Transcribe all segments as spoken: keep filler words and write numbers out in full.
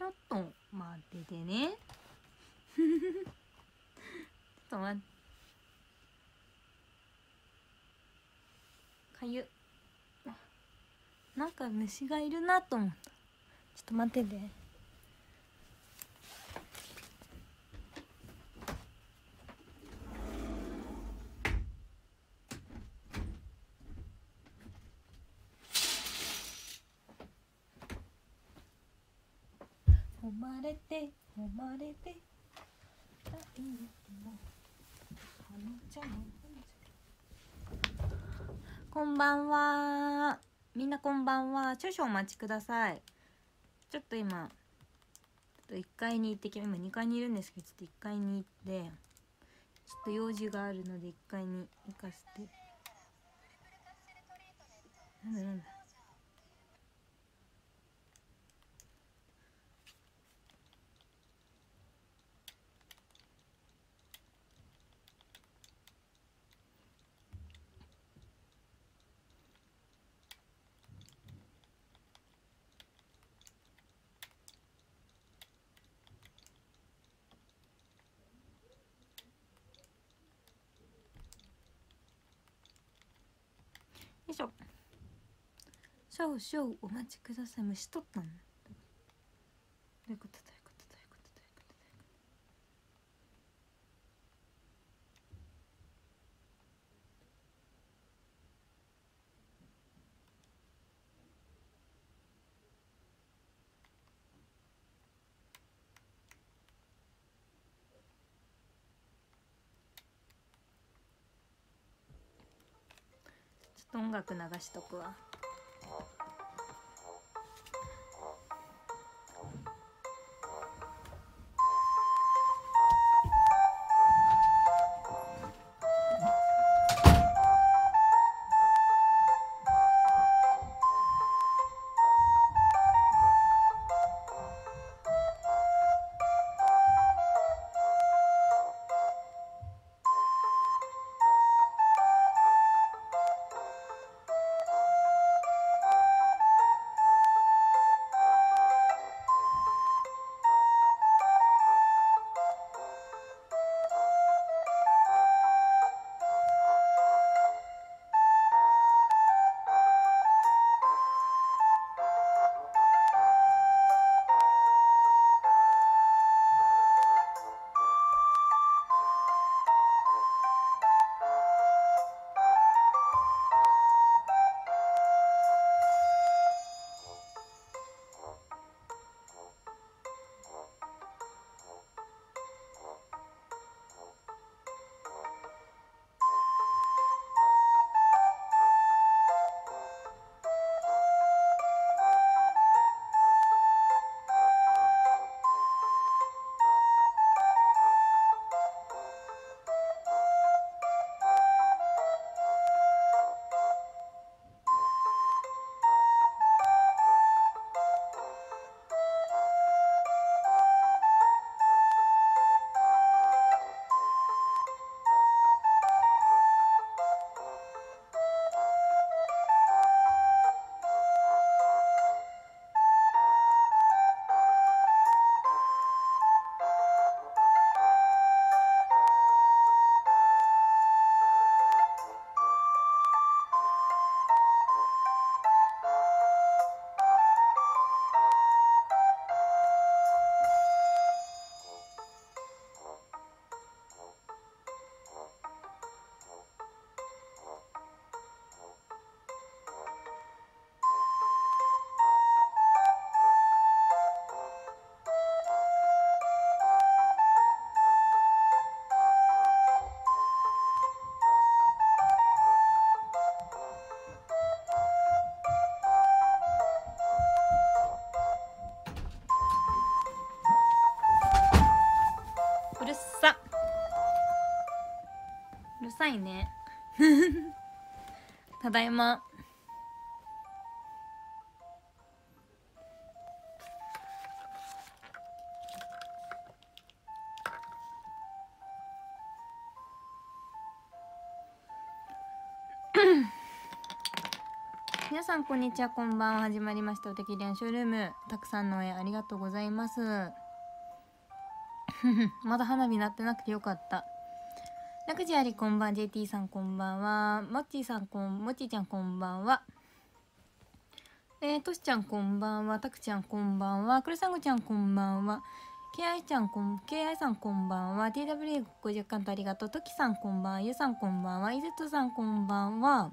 ょっと待っててねちょっと待って、かゆっ、なんか虫がいるなと思った。ちょっと待ってて。褒まれて褒まれてこんばんは、みんなこんばんは。少々お待ちください。ちょっと今ちょっといっかいに行ってき、今にかいにいるんですけど、ちょっといっかいに行ってちょっと用事があるのでいっかいに行かせて。なんだなんだ、よいしょ。少々お待ちください。虫取ったの？どういうこと？どういうこと？どういうこと？どういうこと？どういうこと？ちょっと音楽流しとくわ。うるさうるさいねただいま皆さんこんにちは、こんばんは。始まりましたおてきりんショールーム。たくさんの応援ありがとうございます。まだ花火鳴ってなくてよかった。ラクジありこんばん、ジェーティー さんこんばんは。もっちーさんこん、もっちーちゃんこんばんは。えー、としちゃんこんばんは。たくちゃんこんばんは。くるさんごちゃんこんばんは。ケーアイ ちゃんこん、ケーアイ さんこんばんは。ティーダブリューごじゅっカウントありがとう。ときさんこんばんは。ゆさんこんばんは。イゼットさんこんばんは。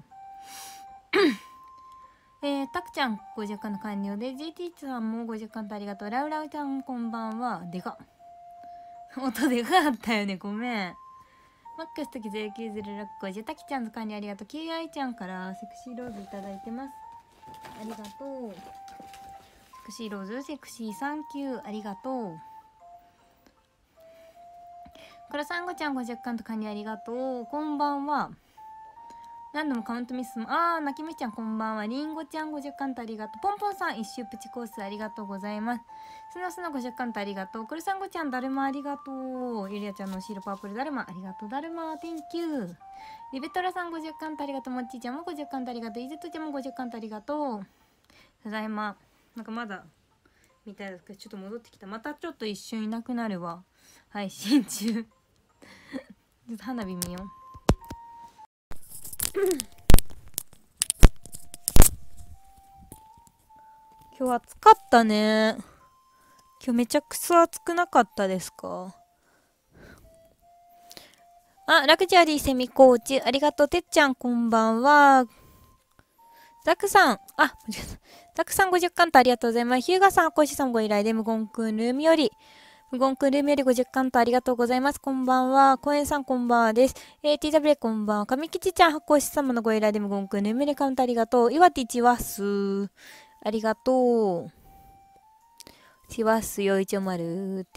えー、たくちゃんごじゅっカウント完了で、ジェーティー さんもごじゅっカウントありがとう。ラウラウちゃんこんばんは。でかっ。音でかかったよね。ごめん。マックスときゼロきゅうゼロろくごじゅう。たきちゃんの管理ありがとう。ケーアイ ちゃんからセクシーローズいただいてます。ありがとう。セクシーローズ、セクシーサンキュー、ありがとう。クロサンゴちゃんごじゅっカウント管理ありがとう。こんばんは。何度もカウントミスも、あー、なきみちゃんこんばんは。りんごちゃんごじゅっカウントありがとう。ポンポンさん一周プチコースありがとうございます。すのすのごじゅっカウントありがとう。クロサンゴちゃんだるまありがとう。ゆりあちゃんのシールパープルだるまありがとう。だるま Thank you。リベトラさんごじゅっカウントありがとう。もっちーちゃんもごじゅっカウントありがとう。イゼットちゃんもごじゅっカウントありがとう。ただいま。なんかまだみたいですけど、ちょっと戻ってきた。またちょっと一瞬いなくなるわ。配信中。ちょっと花火見よう。今日暑かったね。今日めちゃくちゃ暑くなかったですか？あ、ラグジュアリーセミコーチ、ありがとう。てっちゃんこんばんは。ザクさん、あ、ザクさんごじゅっカウントありがとうございます。ヒューガさん、コシさんご依頼で、無言くんルームより、無言くんルームよりごじゅっカウントありがとうございます。こんばんは。コエンさんこんばんはです。えー、ティーダブリュー こんばんは。上吉ちゃん、コシ様のご依頼で、無言くんルームよりカウントありがとう。岩手ちわす。ありがとう。ちわすよいちょまるって。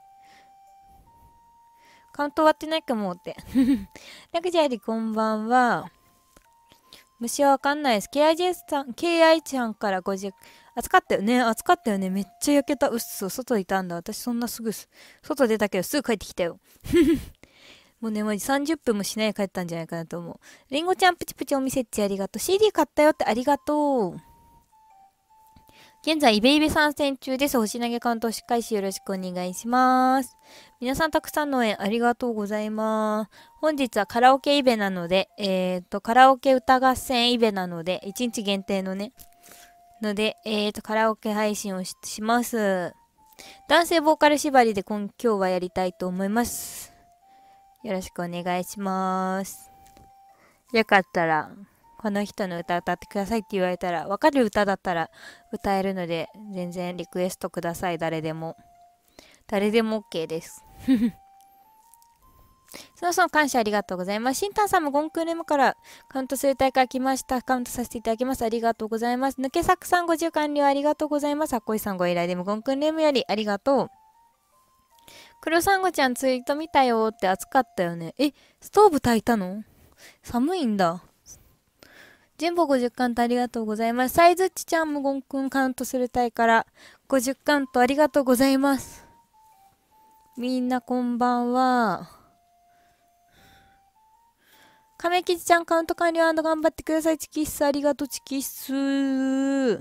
カウント終わってないかもって。ラグジュアリーこんばんは。虫はわかんないです。ケーアイジェー さん、ケーアイ ちゃんからごじゅう、暑かったよね。暑かったよね。めっちゃ焼けた。うっそ、外いたんだ。私そんなすぐす、外出たけどすぐ帰ってきたよ。もうね、マジさんじゅっぷんもしないで帰ったんじゃないかなと思う。りんごちゃんプチプチお店っちありがとう。シーディー 買ったよってありがとう。現在、イベイベ参戦中です。星投げカウントしっかりしよろしくお願いします。皆さんたくさんの応援ありがとうございます。本日はカラオケイベなので、えっと、カラオケ歌合戦イベなので、いちにち限定のね、ので、えっと、カラオケ配信を し, します。男性ボーカル縛りで今今日はやりたいと思います。よろしくお願いします。よかったら、この人の歌歌ってくださいって言われたら、わかる歌だったら歌えるので、全然リクエストください。誰でも。誰でも OK です。そもそも感謝ありがとうございます。シンタンさんもゴンクルームからカウントする大会来ました。カウントさせていただきます。ありがとうございます。抜け作さんごじゅう完了ありがとうございます。あっこいさんご依頼でもゴンクルームよりありがとう。黒サンゴちゃんツイート見たよって暑かったよね。え、ストーブ焚いたの？寒いんだ。ジェンボごじゅっカウントありがとうございます。サイズッチちゃんもゴンくんカウントする隊からごじゅっカウントありがとうございます。みんなこんばんは。亀吉ちゃんカウント完了&頑張ってください。チキッスありがとうチキッス。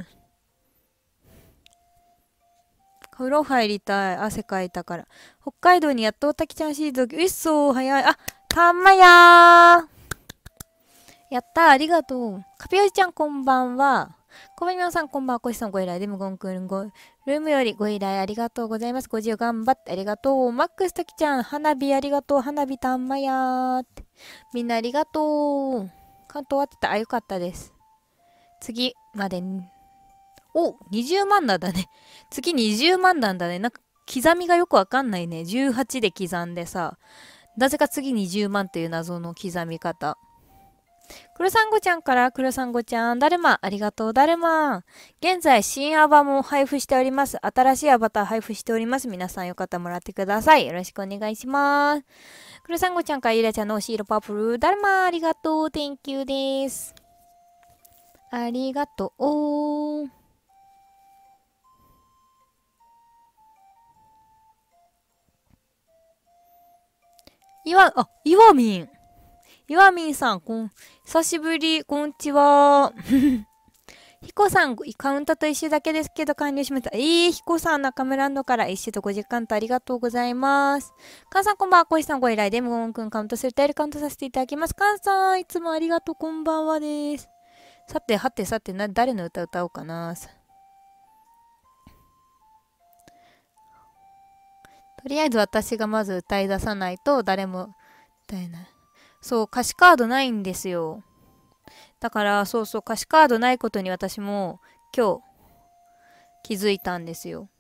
風呂入りたい。汗かいたから。北海道にやっとおたきちゃんシーズン。うっそー早い。あ、たんまやー。やったー、ありがとう。カピオリちゃんこんばんは。小林さんこんばんは。コシさんご依頼でもゴンくんご、ルームよりご依頼ありがとうございます。ごじゅう頑張ってありがとう。マックスときちゃん、花火ありがとう。花火たんまやーって。みんなありがとう。カウント終わってた。あ、よかったです。次までに。お、にじゅうまんなんだね。次にじゅうまんなんだね。なんか刻みがよくわかんないね。じゅうはちで刻んでさ。なぜか次にじゅうまんという謎の刻み方。黒サンゴちゃんから黒サンゴちゃん、だるま、ありがとうだるま。現在新アバも配布しております。新しいアバター配布しております。皆さんよかったらもらってください。よろしくお願いします。黒サンゴちゃんからゆらちゃんのおし色パープル、だるま、ありがとう。Thank you です。ありがとう。いわ、あ、いわみん。いわみんさん、こん、久しぶり、こんちは。 ひこさん、カウントと一周だけですけど完了しました。えー、ひこさん、中村ランドから一周とごじゅっカウントありがとうございます。かんさん、こんばんは。こいさん、ご依頼で、ムゴンくんカウントするタイルカウントさせていただきます。かんさん、いつもありがとう。こんばんはです。さて、はてさて、な、誰の歌歌おうかな。とりあえず私がまず歌い出さないと誰も歌えない。そう、歌詞カードないんですよ。だから、そうそう、歌詞カードないことに私も今日気づいたんですよ。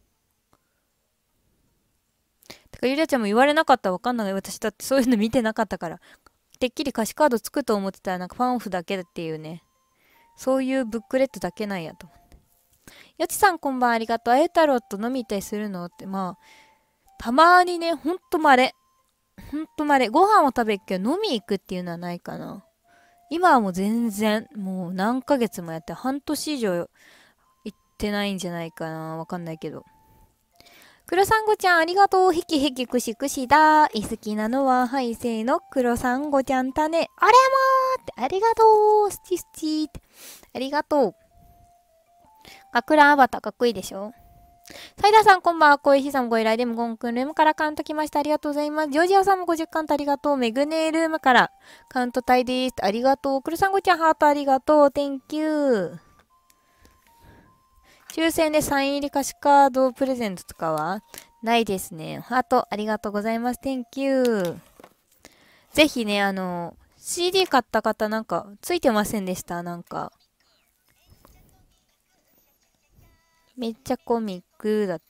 てか、ゆりあちゃんも言われなかったらわかんない。私だってそういうの見てなかったから。てっきり歌詞カードつくと思ってたらなんかファンオフだけっていうね。そういうブックレットだけなんやと思って。よちさんこんばんありがとう。あゆ太郎と飲み行ったりするのって、まあ、たまにね、ほんと稀。ほんと稀。ご飯を食べるけど飲み行くっていうのはないかな。今はもう全然、もう何ヶ月もやって、半年以上行ってないんじゃないかな。わかんないけど。黒サンゴちゃんありがとう。ひきひきくしくしだ。好きなのは、はい、せーの。黒サンゴちゃん種。あれもーって、ありがとう。スチスチって。ありがとう。かくらアバターかっこいいでしょ。サイダーさんこんばんは。小石さんご依頼で無言くんルームからカウント来ました。ありがとうございます。ジョージアさんもごじゅっカウントありがとう。メグネールームからカウントタイです。ありがとう。クルサンゴちゃんハートありがとう。Thank you。抽選でサイン入り歌詞カードプレゼントとかはないですね。ハートありがとうございます。Thank you。ぜひね、あの、シーディー 買った方なんかついてませんでしたなんか。めっちゃコミックだって。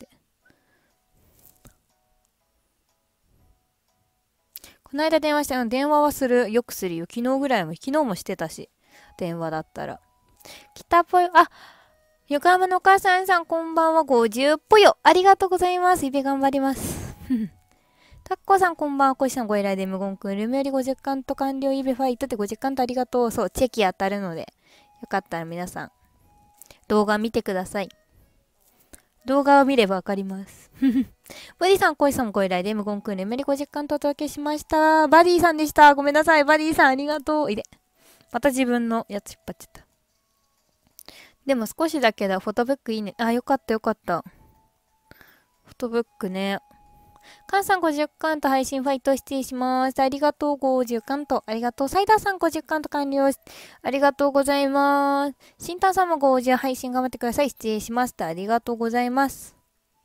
この間電話したの、電話はする。よくするよ。昨日ぐらいも、昨日もしてたし。電話だったら。来たぽよ、あ、横浜のお母さんさんこんばんは。ごじゅうぽよ。ありがとうございます。イベ頑張ります。タッコさんこんばんは。コシさんご依頼で無言くん。ルームよりごじゅっカウント完了。イベファイトってごじゅっカウントありがとう。そう、チェキ当たるので。よかったら皆さん、動画見てください。動画を見ればわかります。バディさん、コイさんもご依頼で、無言くん、レメリごじゅっカウントお届けしました。バディさんでした。ごめんなさい。バディさん、ありがとう。いで。また自分のやつ引っ張っちゃった。でも少しだけだ。フォトブックいいね。あ、よかったよかった。フォトブックね。カンさんごじゅっカウント配信ファイト失礼します。ありがとう。ごじゅっカウント。ありがとう。サイダーさんごじゅっカウント完了。ありがとうございます。シンタンさんもごじゅう配信頑張ってください。失礼します。ありがとうございます。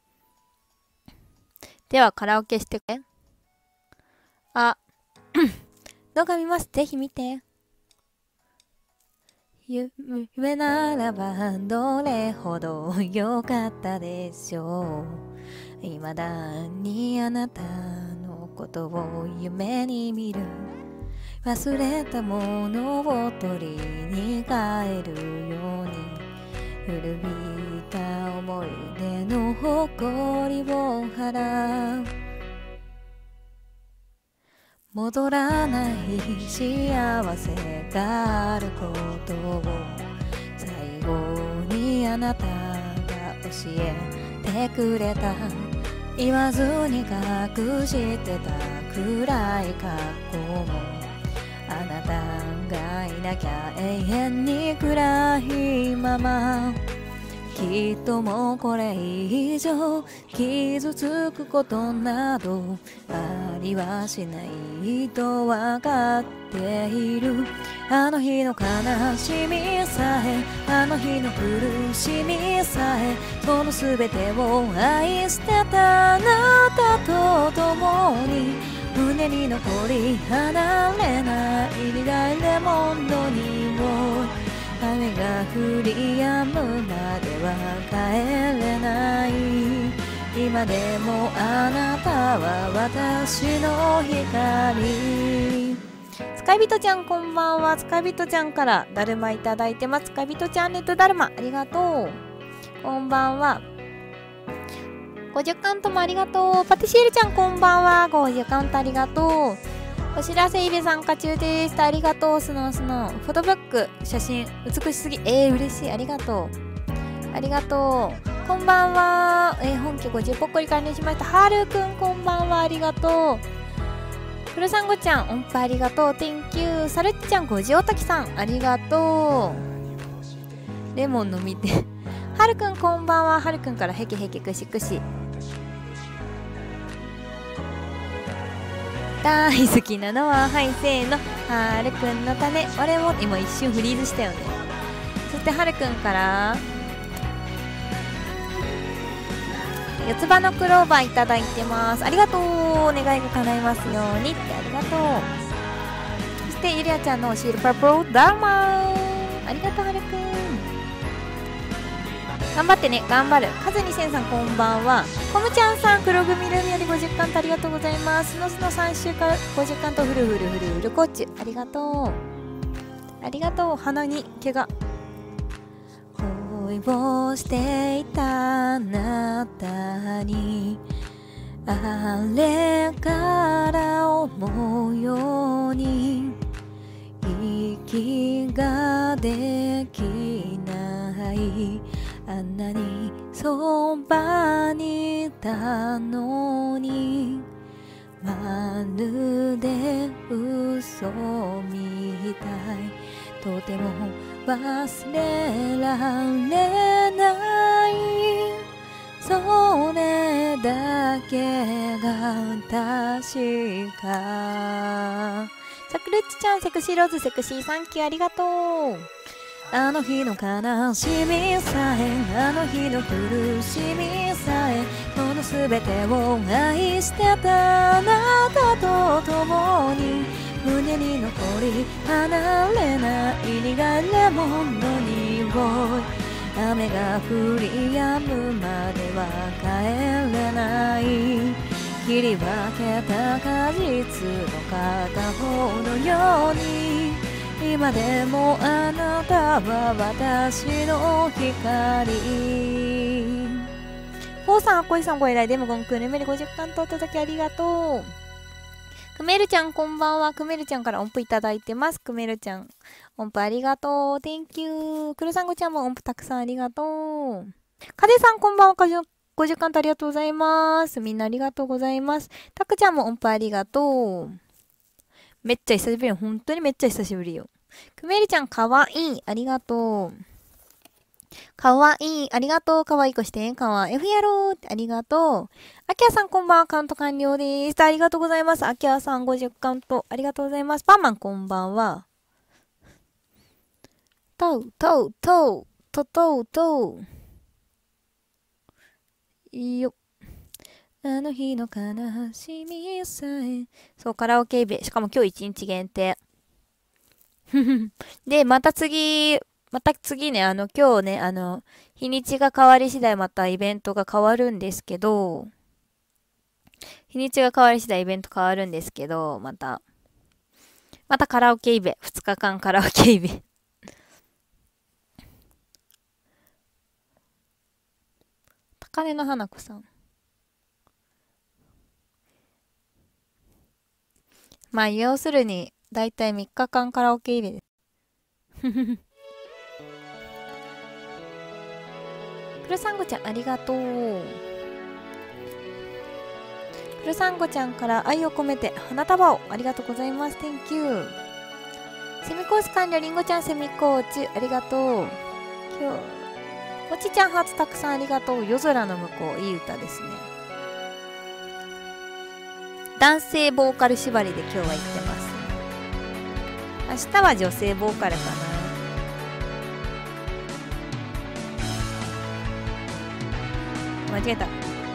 では、カラオケしてくれ。あ、動画見ます。ぜひ見て。夢ならばどれほど良かったでしょう。未だにあなたのことを夢に見る。忘れたものを取りに帰るように古びた思い出の誇りを払う。戻らない幸せがあることを最後にあなたが教えてくれた。言わずに隠してた暗い過去もあなたがいなきゃ永遠に暗いまま。きっともうこれ以上傷つくことなどありはしないとわかっている。あの日の悲しみさえあの日の苦しみさえその全てを愛してたあなたと共に胸に残り離れない苦いレモンの匂い。雨が降り止むまでは帰れない。今でもあなたは私の光。スカイビトちゃんこんばんは。スカイビトちゃんからだるまいただいてます。スカイビトちゃんネットだるまありがとう。こんばんは。ごじゅっカウントもありがとう。パティシエルちゃんこんばんは。ごじゅっカウントありがとう。お知らせイベ参加中です。ありがとう。スノースノー。フォトブック、写真、美しすぎ。えー、嬉しい。ありがとう。ありがとう。こんばんは。えー、本家ごじゅうぽっこり完了しました。はるくん、こんばんは。ありがとう。ふるさんごちゃん、音符ありがとう。Thank you。さるっちゃん、ごじおたきさん、ありがとう。 レモン飲みてはるくんこんばんは。はるくんからヘケヘケクシクシ。大好きなのははいせーのはるくんの種俺も。今一瞬フリーズしたよね。そしてはるくんから四つ葉のクローバーいただいてます。ありがとう。お願いが叶いますようにってありがとう。そしてゆりあちゃんのシールパープルダーマーありがとう。はるくん頑張ってね。頑張る。かずにせんさんこんばんは。こむちゃんさん黒組ルミよりごじゅっかんとありがとうございます。スノスノさん週間ごじゅっかんとフルフルフルフルコッチありがとうありがとう。鼻に毛が恋をしていたあなたにあれから思うように息ができないあんなにそばにいたのにまるで嘘みたいとても忘れられないそれだけが確か。さくらちちゃんセクシーローズセクシーサンキューありがとう。あの日の悲しみさえあの日の苦しみさえこの全てを愛してたあなたと共に胸に残り離れない苦いレモンの匂い雨が降り止むまでは帰れない切り分けた果実の片方のように今でもあなたは私の光。フォーさん、あっこいさんご依頼でもゴンくんレメルごじゅっかんとお届けありがとう。くめるちゃんこんばんは。くめるちゃんから音符いただいてます。くめるちゃん音符ありがとう。Thank you。くるさんごちゃんも音符たくさんありがとう。かでさんこんばんは。ごじゅっかんとありがとうございます。みんなありがとうございます。たくちゃんも音符ありがとう。めっちゃ久しぶり。本当にめっちゃ久しぶりよ。くめりちゃんかわいい。ありがとう。かわいい。ありがとう。かわいい子してん。かわ F やろうってありがとう。あきやさんこんばんは。カウント完了です。ありがとうございます。あきやさんごじゅっカウントありがとうございます。パンマンこんばんは。とう、とう、とう、ととう、とう。いいよ。あの日の悲しみさえ。そう、カラオケイベ。しかも今日一日限定。で、また次、また次ね、あの、今日ね、あの、日にちが変わり次第またイベントが変わるんですけど、日にちが変わり次第イベント変わるんですけど、また、またカラオケイベ。ふつかかんカラオケイベ。高根の花子さん。まあ、要するに、だいたいみっかかんカラオケイベです。くるさんごちゃんありがとう。くるさんごちゃんから愛を込めて花束をありがとうございます。Thank you。セミコース完了。りんごちゃんセミコーチありがとう。今日もちちゃんハーツたくさんありがとう。夜空の向こういい歌ですね。男性ボーカル縛りで今日は言ってます。明日は女性ボーカルかな。間違えた。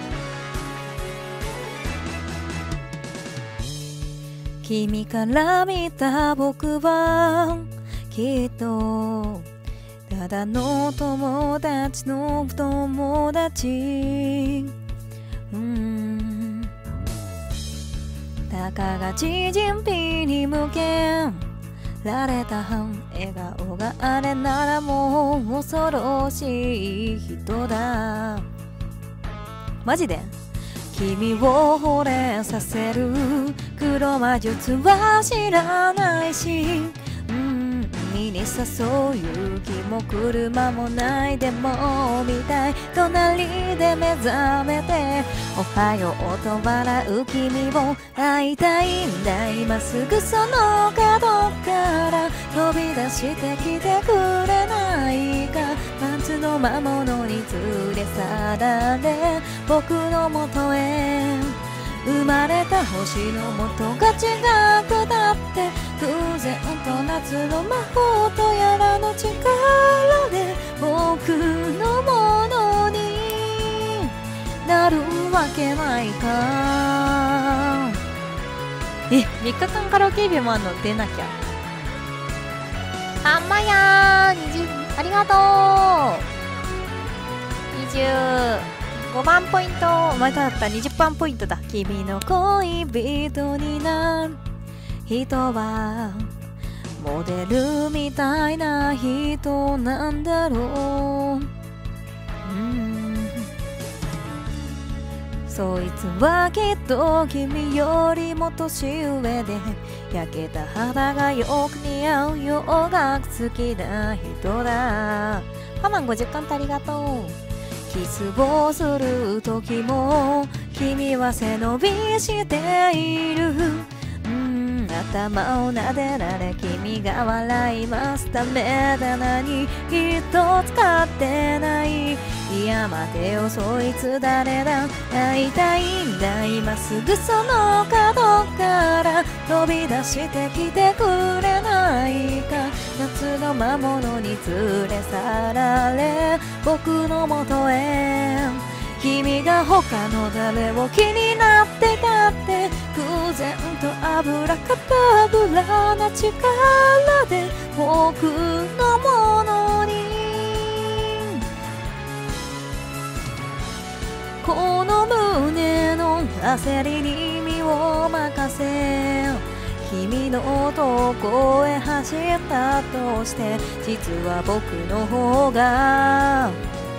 君から見た僕はきっとただの友達の友達。うんたかが知人 P に向けられた笑顔があれならもう恐ろしい人だ。マジで君を惚れさせる黒魔術は知らないし、うん海に誘う勇気も車もないでも見たい。隣で目覚めておはようと笑う君を会いたいんだ。今すぐその角かから飛び出してきてくれないか。夏の魔物に連れ去られ僕のもとへ生まれた星の元が違くなって偶然と夏の魔法とやらの力で僕のものになるわけないか。え、みっかかんカラオケイベもあんの？出なきゃ。あんまやーにじゅうありがとう。にじゅうごばんポイント。まただった。にじゅっばんポイントだ。君の恋人になる人はモデルみたいな人なんだろう。うんそいつはきっと君よりも年上で焼けた肌がよく似合う洋楽好きな人だ。パマンごじゅっかんとありがとう。キスをする時も君は背伸びしている。うん頭を撫でられ君が笑います。ダメだ何一つ使ってない。いや待てよそいつ誰だ。会いたいんだ今すぐその角から飛び出してきてくれないか。夏の魔物に連れ去られ僕のもとへ君が他の誰を気になってたって偶然と油かたぶらな力で僕のものにこの胸の焦りに身を任せ君のとこへ走ったとして実は僕の方が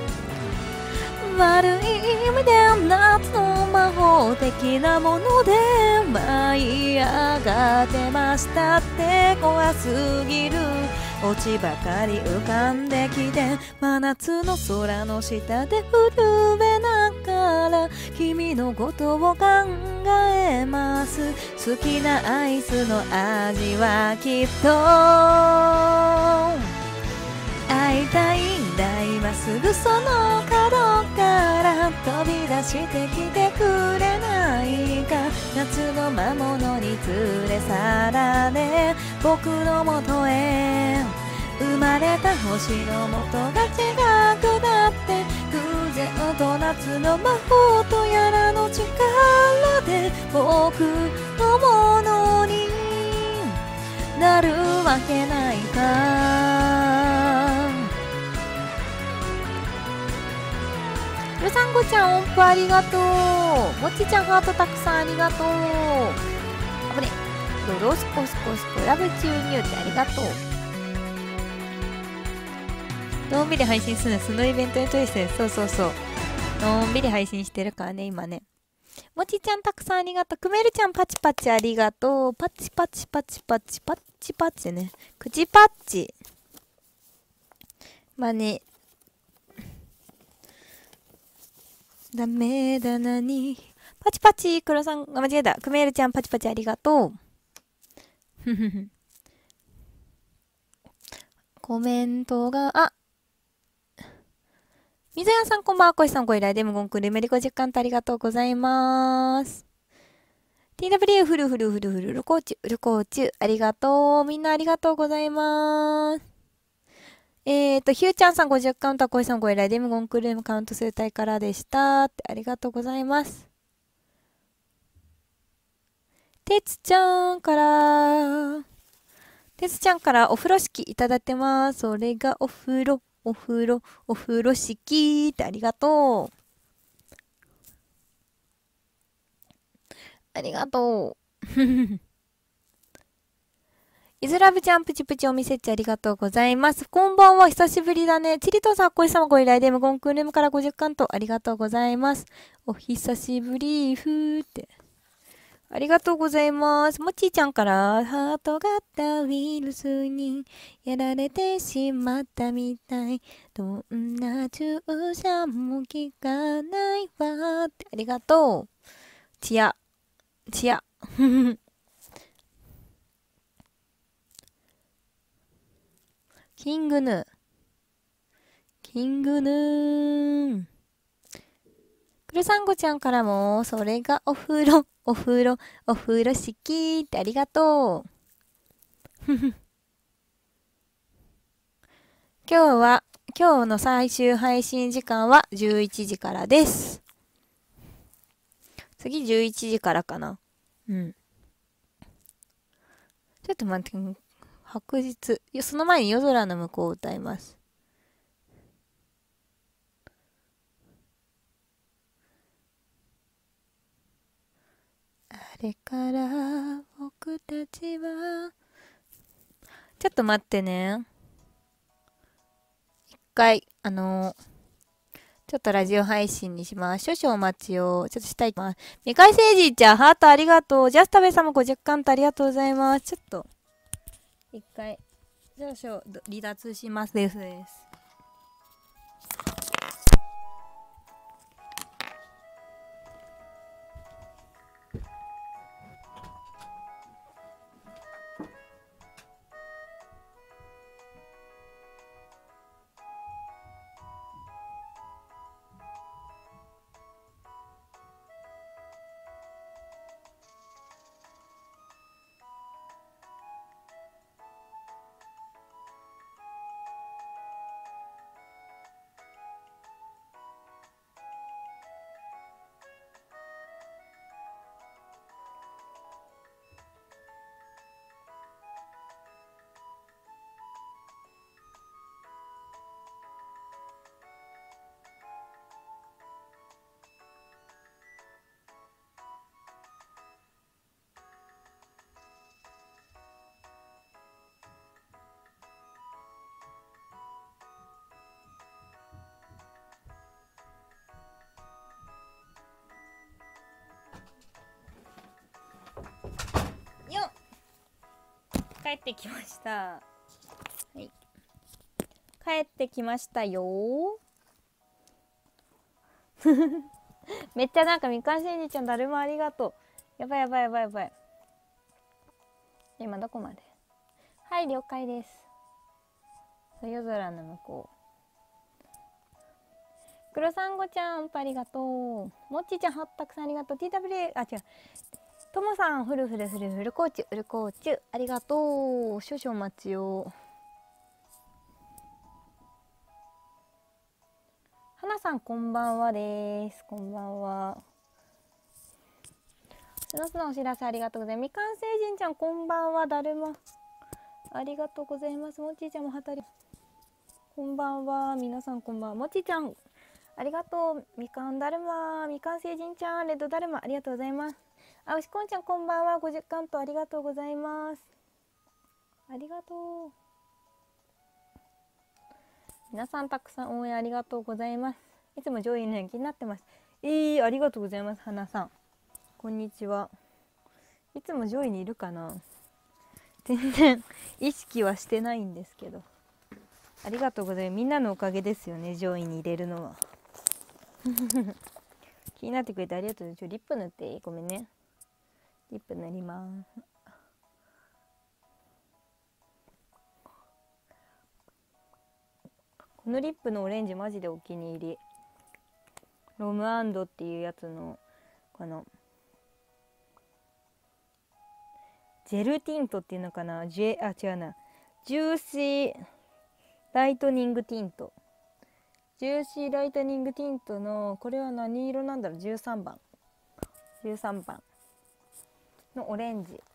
悪い意味で夏の魔法的なもので舞い上がってましたって怖すぎる。落ちばかり浮かんできて真夏の空の下で震えながら君のことを考えます。好きなアイスの味はきっと会いたいんだ今すぐその角から飛び出してきてくれないか。夏の魔物に連れ去られ僕のもとへ生まれた星の元が違くなって偶然と夏の魔法とやらの力で僕のものになるわけないか。ルサンゴちゃん音符ありがとう。もちちゃんハートたくさんありがとう。あぶねロスコスコスコラブ注入ってありがとう。のんびり配信するのそのイベントにとりして、そうそうそう。のんびり配信してるからね、今ね。もちちゃんたくさんありがとう。くめるちゃんパチパチありがとう。パチパチパチパチパチパチね。口パッチ。まあね。ダメだなに。パチパチ、黒さん、間違えた。くめるちゃんパチパチありがとう。ふふふ。コメントが、あ水谷さんこんばんは、こいさんご依頼で無言くるめりごじゅっかんとありがとうございます。ティーダブリュー フルフルフルフルルコーチュ、ルコーチュ、ありがとう。みんなありがとうございます。えーと、ひゅーちゃんさんごじゅっかんとこいさんご依頼で無言くるめカウント数体からでした。ってありがとうございます。てつちゃんから、てつちゃんからお風呂敷いただいてます。それがお風呂。お風呂、お風呂敷ってありがとう。ありがとう。イズラブちゃんプチプチお店っちありがとうございます。こんばんは、久しぶりだね。チリとさっこい様ご依頼で無言クールームからごじゅっかんとありがとうございます。お久しぶり、ふーって。ありがとうございます。もちーちゃんから、ハート型ウイルスにやられてしまったみたい。どんな注射も効かないわって。ありがとう。チヤ。チヤ。 キングヌー。キングヌー。くるさんごちゃんからも、それがお風呂、お風呂、お風呂敷ってありがとう。今日は、今日の最終配信時間はじゅういちじからです。次じゅういちじからかな。うん。ちょっと待って、白日。その前に夜空の向こうを歌います。あれから僕たちは、ちょっと待ってね。一回、あのー、ちょっとラジオ配信にします。少々お待ちを。ちょっとしたいと思います。みかいせいじちゃん、ハートありがとう。ジャスタベさんもごじゅっカントありがとうございます。ちょっと、一回、少々離脱しますですです。よっ、帰ってきました。はい。帰ってきましたよめっちゃなんかみかんせいじちゃんだるまありがとう。やばいやばいやばいやばい。今どこまで？はい、了解です。夜空の向こう。黒さんごちゃんありがとう。もっちちゃんはったくさんありがとう。 ティーダブリュー あ違うともさんフルフルフルフルコーチフルコーチありがとう。少々お待ちを。はなさんこんばんはです。こんばんは。すのすのお知らせありがとうございます。みかんせいじんちゃんこんばんは。だるまありがとうございます。もっちーちゃんもはたりこんばんは。皆さんこんばんは。もっちーちゃんありがとう。みかんだるまみかんせいじんちゃんレッドだるまありがとうございます。あうしこんちゃんこんばんは。ごじゅっカントありがとうございます。ありがとう。皆さんたくさん応援ありがとうございます。いつも上位の気になってます。えー、ありがとうございます。花さんこんにちは。いつも上位にいるかな。全然意識はしてないんですけど、ありがとうございます。みんなのおかげですよね、上位に入れるのは気になってくれてありがとう。ちょリップ塗っていい？ごめんね。リップ塗ります。このリップのオレンジマジでお気に入り。ロムアンドっていうやつのこのジェルティントっていうのかな、ジェあ違うなジューシーライトニングティントジューシーライトニングティントのこれは何色なんだろう。じゅうさんばんじゅうさんばんのオレンジ、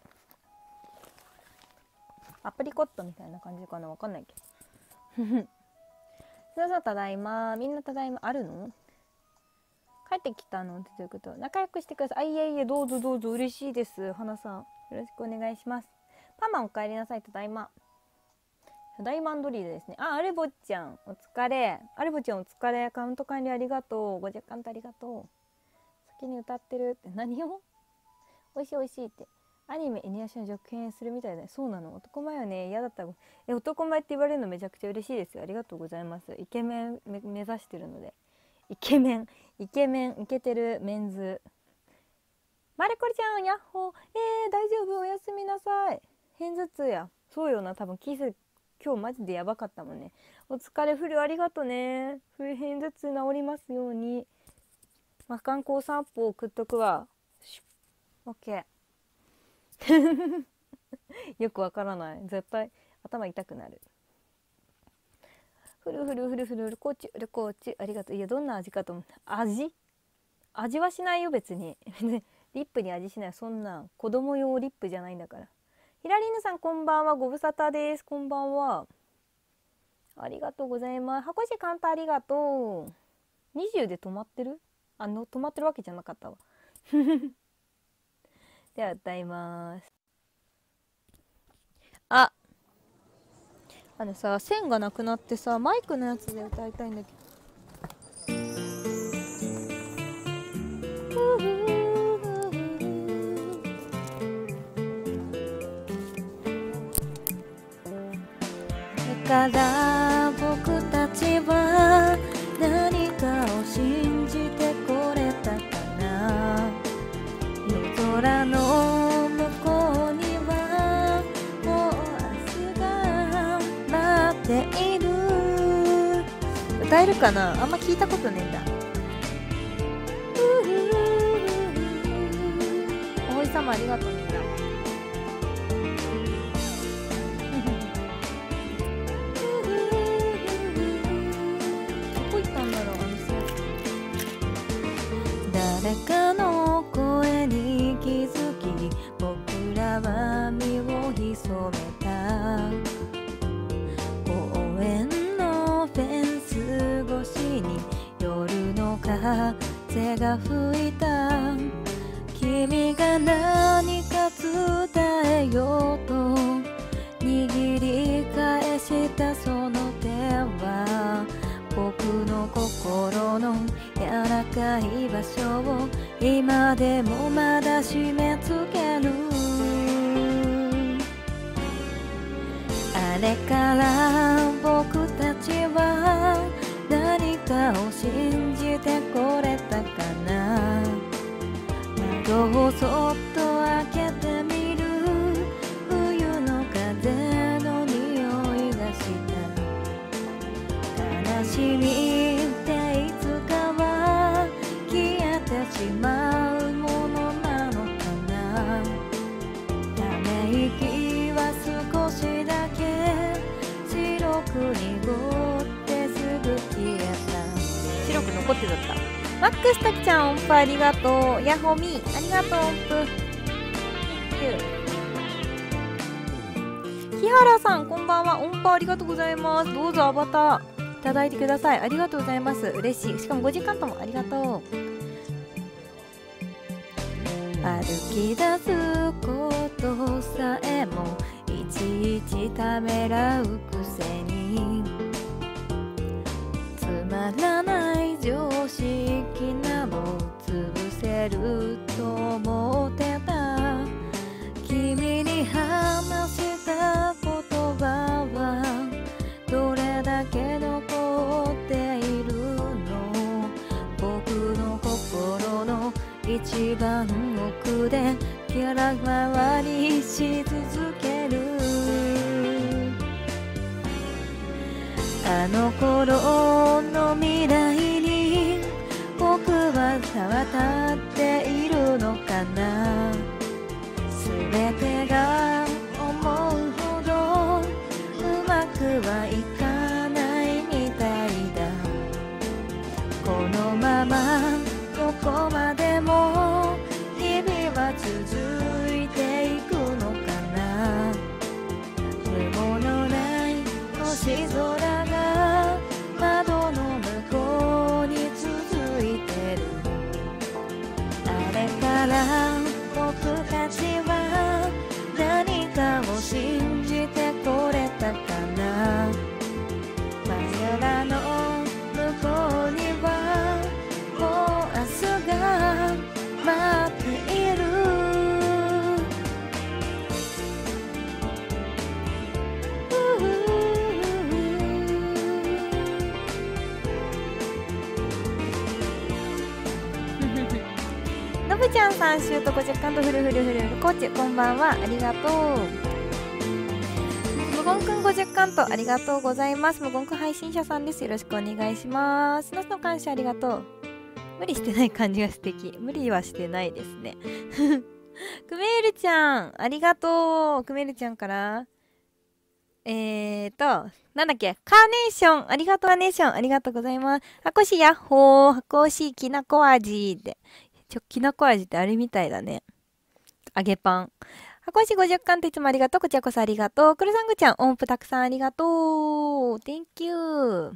アプリコットみたいな感じかな、わかんないけど皆さんただいま。みんなただいまあるの？帰ってきたのってどういうこと？仲良くしてください。あ、いえいえ、どうぞどうぞ、嬉しいです。花さんよろしくお願いします。パンマンお帰りなさい。ただいま。ただいまんドリルですね。あ、アルボちゃんお疲れ。アルボちゃんお疲れ。カウント管理ありがとう。ごじゅっカウントありがとう。先に歌ってるって何を？おいしいおいしいってアニメイニアシの続編するみたいだ。そうなの？男前はね嫌だった。え男前って言われるのめちゃくちゃ嬉しいですよ。ありがとうございます。イケメン目指してるので。イケメンイケメンイケてるメンズ。マルコリちゃんヤッホー。えー、大丈夫おやすみなさい。偏頭痛や。そうよな、多分キス今日マジでやばかったもんね。お疲れフルありがとね。風変頭痛治りますように。まあ、観光散歩送っとくわ。オッケー。よくわからない。絶対頭痛くなる。フルフルフルフルルコーチルコーチありがとう。いやどんな味かと思って。味味はしないよ別に。リップに味しない。そんな子供用リップじゃないんだから。ひらりぬさんこんばんは。ご無沙汰です。こんばんは。ありがとうございます。箱石カンタありがとう。にじゅうで止まってる？あの止まってるわけじゃなかったわ。では歌います。ああのさ、線がなくなってさ、マイクのやつで歌いたいんだけど。だから僕たちは何かを信じてこれたかな。夜空の向こうにはもう明日が待っている。歌えるかな？あんま聞いたことねえんだ。お星様ありがとうみんな。誰かの声に気づき僕らは身を潜めた。公園のフェンス越しに夜の風が吹いた。君が何か伝えようと握り返したその手は僕の心の柔らかい場所を今でもまだ締め付ける。あれから僕たちは何かを信じてこれたかな。窓をそっと開けてみる。冬の風の匂いがした。悲しみっていつかは消えてしまうものなのかな。ため息は少しだけ白く濁ってすぐ消えた。白く残ってだった。マックスタキちゃん音符ありがとう。ヤホミありがとう音符。木原さんこんばんは。音符ありがとうございます。どうぞアバターいただいてください。ありがとうございます。嬉しい。しかもごじかんともありがとう。歩き出すことさえもいちいちためらうくせにつまらない常識など潰せると思ってた。君に話した言葉はどれだけ残っているの。僕の心の一番奥でキャラ回りし続ける。あの頃の未来に僕は渡っているのかな。全てが思うほどうまくはいかないみたいだ。このままどこまでも日々は続いていくのかな。雲のない星空が窓の向こうに続いてる。あれから僕たちは何かを信じてこれたかな。真夜の向こうにはもう明日が待っている。のぶちゃんさんシュートごじゅっかんとフルフルフルフルコーチこんばんはありがとう。無言くんごじゅっかカントありがとうございます。無言配信者さんです。よろしくお願いします。のの感謝ありがとう。無理してない感じが素敵。無理はしてないですね。くめるちゃんありがとう。くめるちゃんからえーとなんだっけ、カーネーションありがとう。カーネーションありがとうございます。箱しやっほー、箱しきなこ味で、ちょきなこ味ってあれみたいだね。揚げパン。箱しごじゅっかんっていつもありがとう。こちらこそありがとう。くるさんぐちゃん音符たくさんありがとう。 Thank you。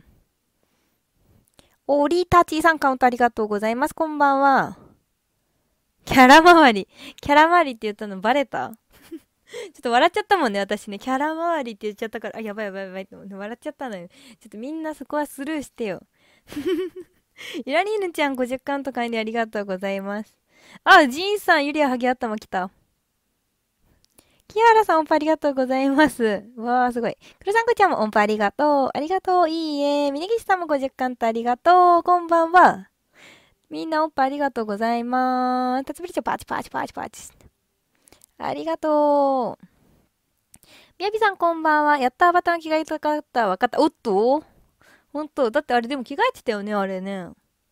おりたちさんカウントありがとうございます。こんばんは。キャラ周りキャラ周りって言ったのバレた？ちょっと笑っちゃったもんね、私ね。キャラ周りって言っちゃったから、あ、やばいやばいやばいって思って笑っちゃったのよ。ちょっとみんなそこはスルーしてよ。イラリーヌちゃんごじゅっかんとかでありがとうございます。あ、ジーンさん、ユリアハギ頭来た。キハラさん、音符ありがとうございます。わー、すごい。クルサンクちゃんも音符ありがとう。ありがとう。いいえ。峯岸さんもごじゅっかんとありがとう。こんばんは。みんな音符ありがとうございます。たつぶりちょパチパチパチパチ。ありがとう。みやびさんこんばんは。やったー、バターン着替えたかった。わかった。おっとほんとだってあれでも着替えてたよね、あれね。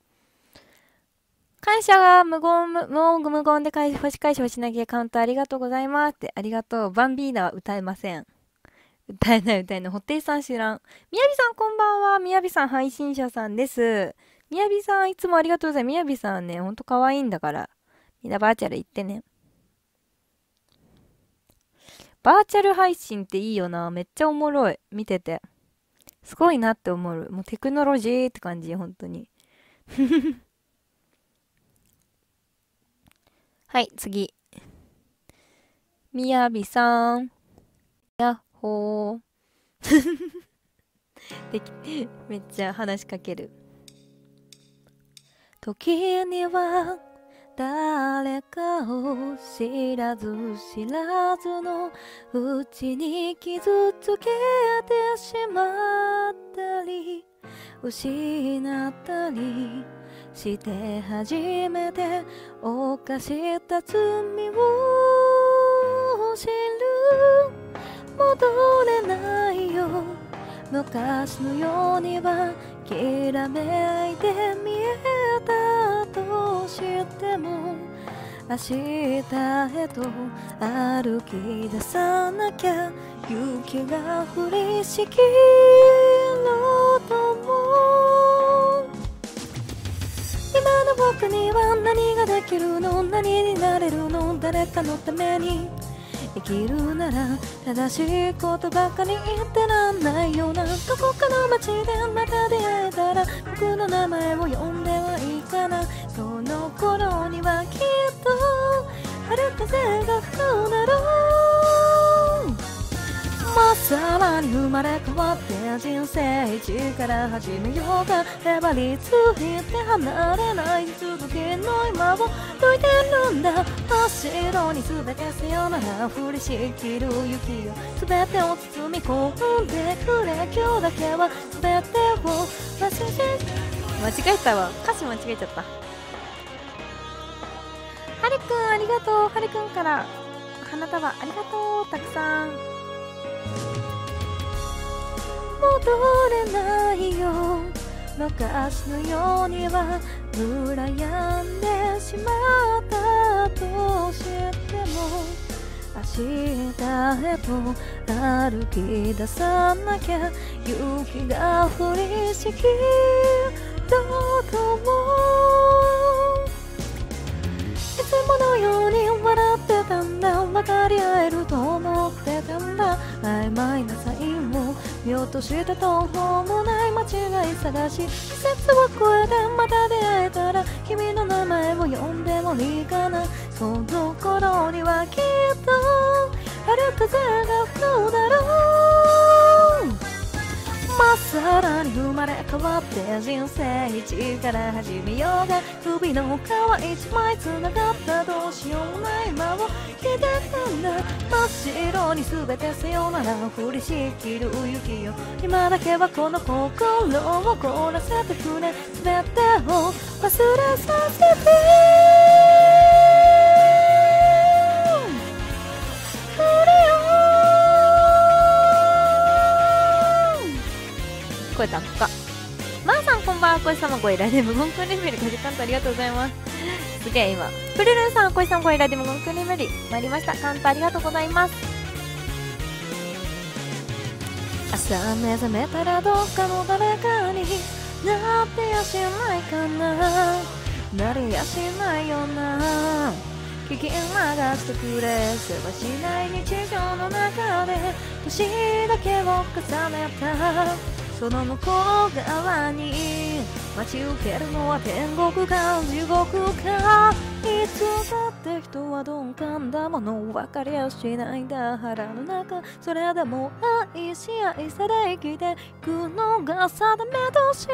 感謝が無言、無言、無言で返し、星返し星投げカウントありがとうございますって。ありがとう。バンビーナは歌えません。歌えない歌えない。ホッテイさん知らん。みやびさんこんばんは。みやびさん配信者さんです。みやびさんいつもありがとうございます。みやびさんね、ほんと可愛いんだから。みんなバーチャル行ってね。バーチャル配信っていいよな。めっちゃおもろい。見てて。すごいなって思う。もうテクノロジーって感じ、本当に。はい、次。みやびさん。やっほー。でき、めっちゃ話しかける。時には誰かを知らず知らずのうちに傷つけてしまったり失ったりして初めて犯した罪を知る。戻れないよ昔のようにはきらめいて見えたとしても明日へと歩き出さなきゃ雪が降りしきろうとも今の僕には何ができるの何になれるの誰かのために生きるなら正しいことばかり言ってらんないようなどこかの街でまた出会えたら僕の名前を呼んではいいかな。その頃にはきっと春風が吹くだろう。まさらに生まれ変わって人生一から始めようか。粘りついて離れない続きの今を解いてるんだ。真っ白に全てさよなら降りしきる雪を全てを包み込んでくれ。今日だけは全てを忘れて。間違えたわ、歌詞間違えちゃった。はるくんありがとう。はるくんから花束ありがとう。たくさん戻れないよ昔のようには羨んでしまったとしても明日へと歩き出さなきゃ雪が降りしきろうともいつものように笑ってたんだ。分かり合えると思ってたんだ。曖昧なサインを見落として途方もない間違い探し季節を越えてまた出会えたら君の名前を呼んでもいいかな。その頃にはきっと春風が吹くだろう。まっさらに生まれ変わって人生一から始めようが首の皮一枚つながったどうしようもない間を聞いてたんだ。真っ白に全てさよなら降りしきる雪よ今だけはこの心を凍らせてくれ。全てを忘れさせてくれよ。 こえたっか。まー、あ、さんこんばんは。こいさまごいらで無言くんレベルごじかんとありがとうございます。すげえ今。プルルンさん、こいさまごいらで無言くんレベル参りました。カウントありがとうございます。朝目覚めたらどっかの誰かになってやしないかな、なりやしないよな、聞き流してくれ、せわしない日常の中で年だけを重ねた、その向こう側に待ち受けるのは天国か地獄か、いつだって人は鈍感だもの、分かりやしないんだ腹の中、それでも愛し愛され生きてくのが定めとして、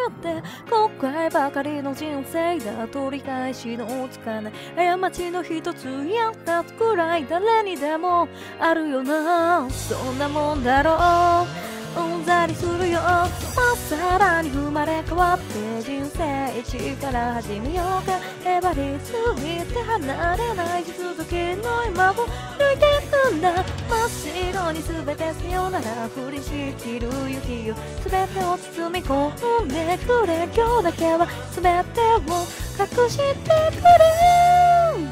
後悔ばかりの人生だ、取り返しのつかない過ちの一つやったくらい誰にでもあるよな、そんなもんだろう、うんざりするよ、まあ、さらに生まれ変わって人生一から始めようか、粘りついて離れない地続きの今を抜いていくんだ、真っ白に全てさよなら降りしきる雪よ、全てを包み込んでくれ、今日だけは全てを隠してくれ。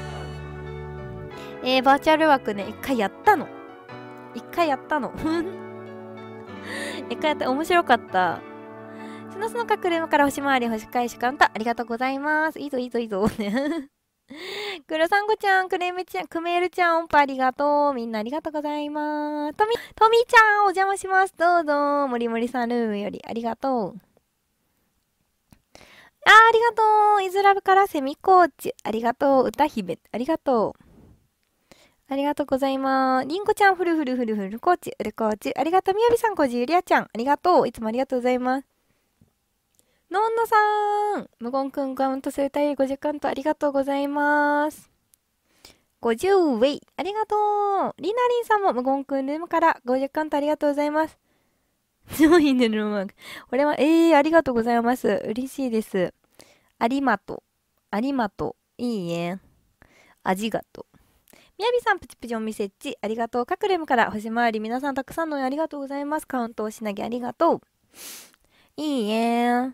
えー、バーチャル枠ね、一回やったの一回やったの一回やって面白かった。しのすの隠れ間から星回り星返しカウントありがとうございます。いいぞいいぞいいぞクロサンゴちゃん、クレームちゃん、クメールちゃん、音符ありがとう。みんなありがとうございます。トミ、トミちゃん、お邪魔します。どうぞ。もりもりさんルームよりありがとう。あー、ありがとう。イズラブからセミコーチ、ありがとう。歌姫、ありがとう。ありがとうございます。りんこちゃん、ふるふるふるふるコーチ、うるコーチ、ありがとう。みやびさん、こじゆりあちゃん、ありがとう。いつもありがとうございます。のんのさん、無言くんカウント生体ごじかんとありがとうございます。ごじゅうウェイ、ありがとう。りなりんさんも無言くんルームからごじかんとありがとうございます。上位でルーム。これは、えー、ありがとうございます。嬉しいです。ありまと。ありまと。いいえ。あじがと。みやびさん、プチプチおみせっち、ありがとう。かくれむから星回り、皆さんたくさんのありがとうございます。カウントおしなぎありがとう。いいえ。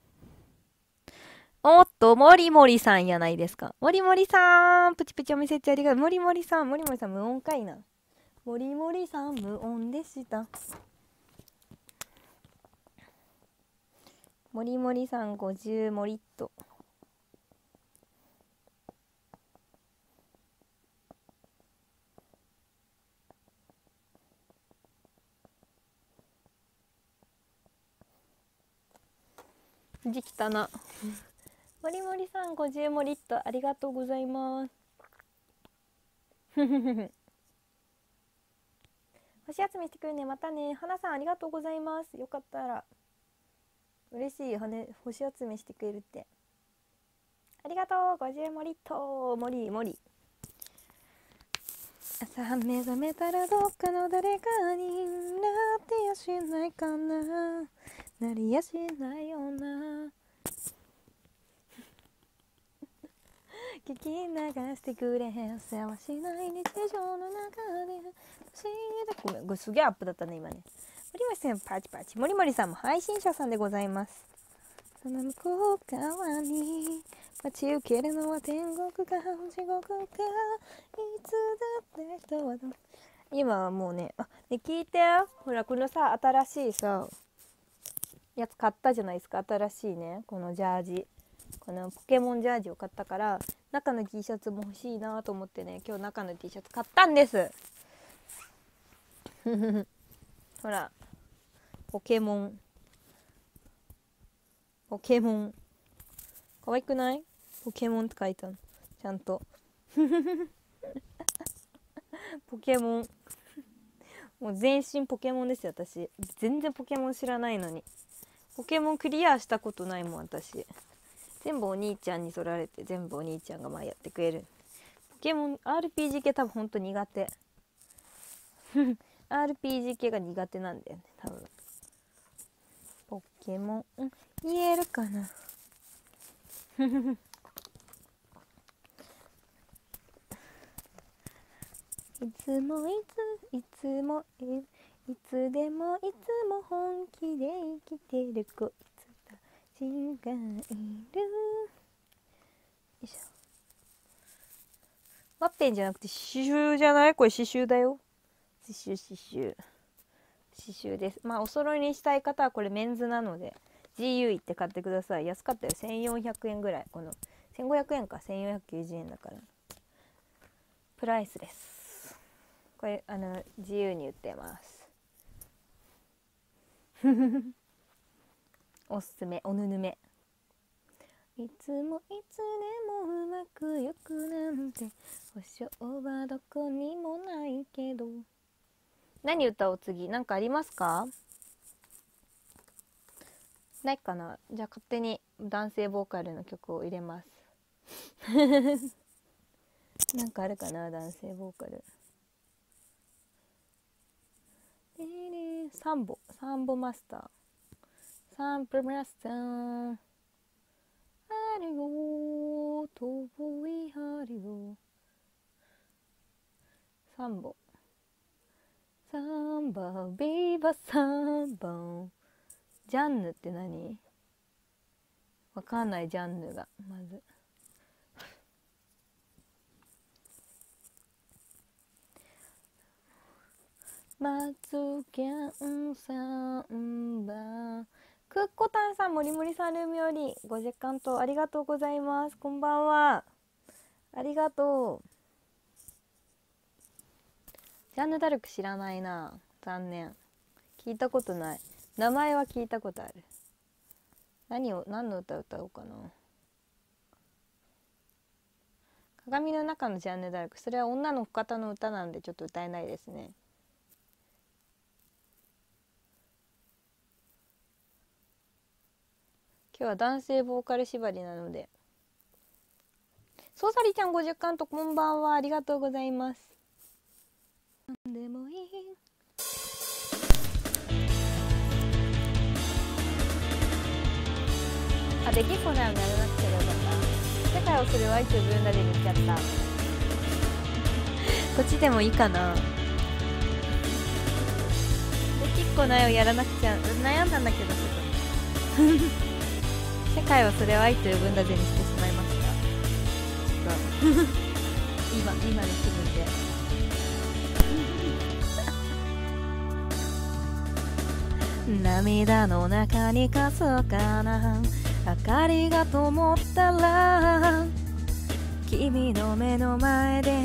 おっと、もりもりさんやないですか。もりもりさん、プチプチおみせっちありがとう。もりもりさん、もりもりさん無音かいな。もりもりさん無音でした。もりもりさんごじゅうモリット。字きたな。もりもりさんごじゅうモリットありがとうございます。星集めしてくるね。またね。花さんありがとうございます。よかったら嬉しい。羽星集めしてくれるってありがとう。ごじゅうモリット。モリモリ。朝目覚めたらどっかの誰かになってやしないかな、なりやしないよな聞き流してくれ、世話しない日常の中で不思議だ。ごめん、これすげえアップだったね今ね。森森さんパチパチ、森森さんも配信者さんでございます。その向こう側に待ち受けるのは天国か地獄か、いつだって人はど今はもうね、あ、ね、聞いてよ。ほらこのさ新しいさやつ買ったじゃないですか。新しいねこのジャージ、このポケモンジャージを買ったから中の T シャツも欲しいなと思ってね、今日中の T シャツ買ったんですほらポケモンポケモン可愛くない？ポケモンって書いたのちゃんとポケモンもう全身ポケモンですよ私。全然ポケモン知らないのに。ポケモンクリアしたことないもん私。全部お兄ちゃんに取られて、全部お兄ちゃんがまあやってくれる。ポケモン アールピージー 系多分ほんと苦手アールピージー 系が苦手なんだよね多分。ポケモン、うん、言えるかないつもいついつもいいつでもいつも本気で生きてるこいつたちがいる。よいしょ。ワッペンじゃなくて刺繍じゃない？これ刺繍だよ。刺繍刺繍刺繍です。まあお揃いにしたい方はこれメンズなので ジーユー 行って買ってください。安かったよ。せんよんひゃくえんぐらい。このせんごひゃくえんか。せんよんひゃくきゅうじゅうえんだからプライスです。これあの自由に売ってますおすすめ。おぬぬめ。いつもいつでもうまくいくなんて保証はどこにもないけど。何歌おう次。なんかありますか？ないかな。じゃあ勝手に男性ボーカルの曲を入れますなんかあるかな、男性ボーカル。サンボサンボマスターサンプマスターありごと遠い針をサンボサンバビーバサンバ。ジャンヌって何？わかんない。ジャンヌがまずマツケンサンバ。クッコタンさん、もりもりさんルームよりごじかんとありがとうございます。こんばんは。ありがとう。ジャンヌ・ダルク知らないな。残念。聞いたことない。名前は聞いたことある。何を何の歌歌おうかな。鏡の中のジャンヌ・ダルク。それは女の方の歌なんでちょっと歌えないですね。今日は男性ボーカル縛りなので。ソーサリちゃんごじゅっかんとこんばんは。ありがとうございます。なんでもいい。あ、できっこないをやらなくてよかった。世界をする愛と分らで見ちゃった。こっちでもいいかな。できっこないをやらなくちゃ悩んだんだけどちょっと世界はそれを愛という分だけにしてしまいました。ちょっと今今の気分で涙の中にかすかな明かりが灯ったら君の目の前で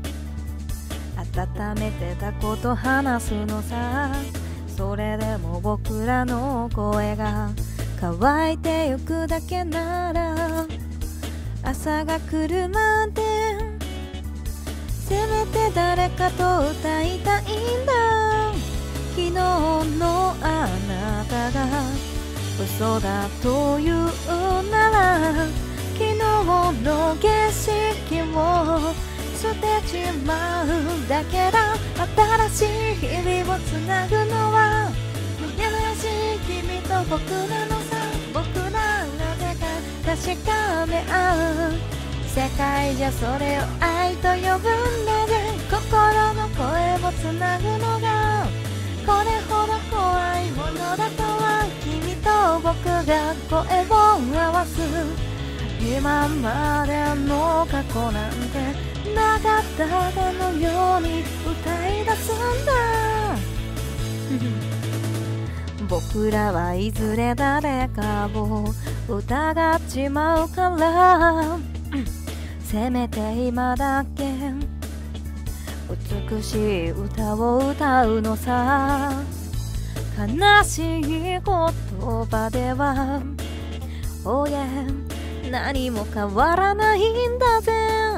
温めてたこと話すのさ。それでも僕らの声が乾いてゆくだけなら朝が来るまでせめて誰かと歌いたいんだ。昨日のあなたが嘘だと言うなら昨日の景色を捨てちまうだけだ。新しい日々をつなぐのは優しい君と僕なのさ。僕らなぜか確かめ合う世界じゃそれを愛と呼ぶんだぜ。心の声をつなぐのがこれほど怖いものだとは。君と僕が声を合わす今までの過去なんてなかったかのように歌い出すんだ僕らはいずれ誰かを疑っちまうからせめて今だけ美しい歌を歌うのさ。悲しい言葉ではおや何も変わらないんだぜ。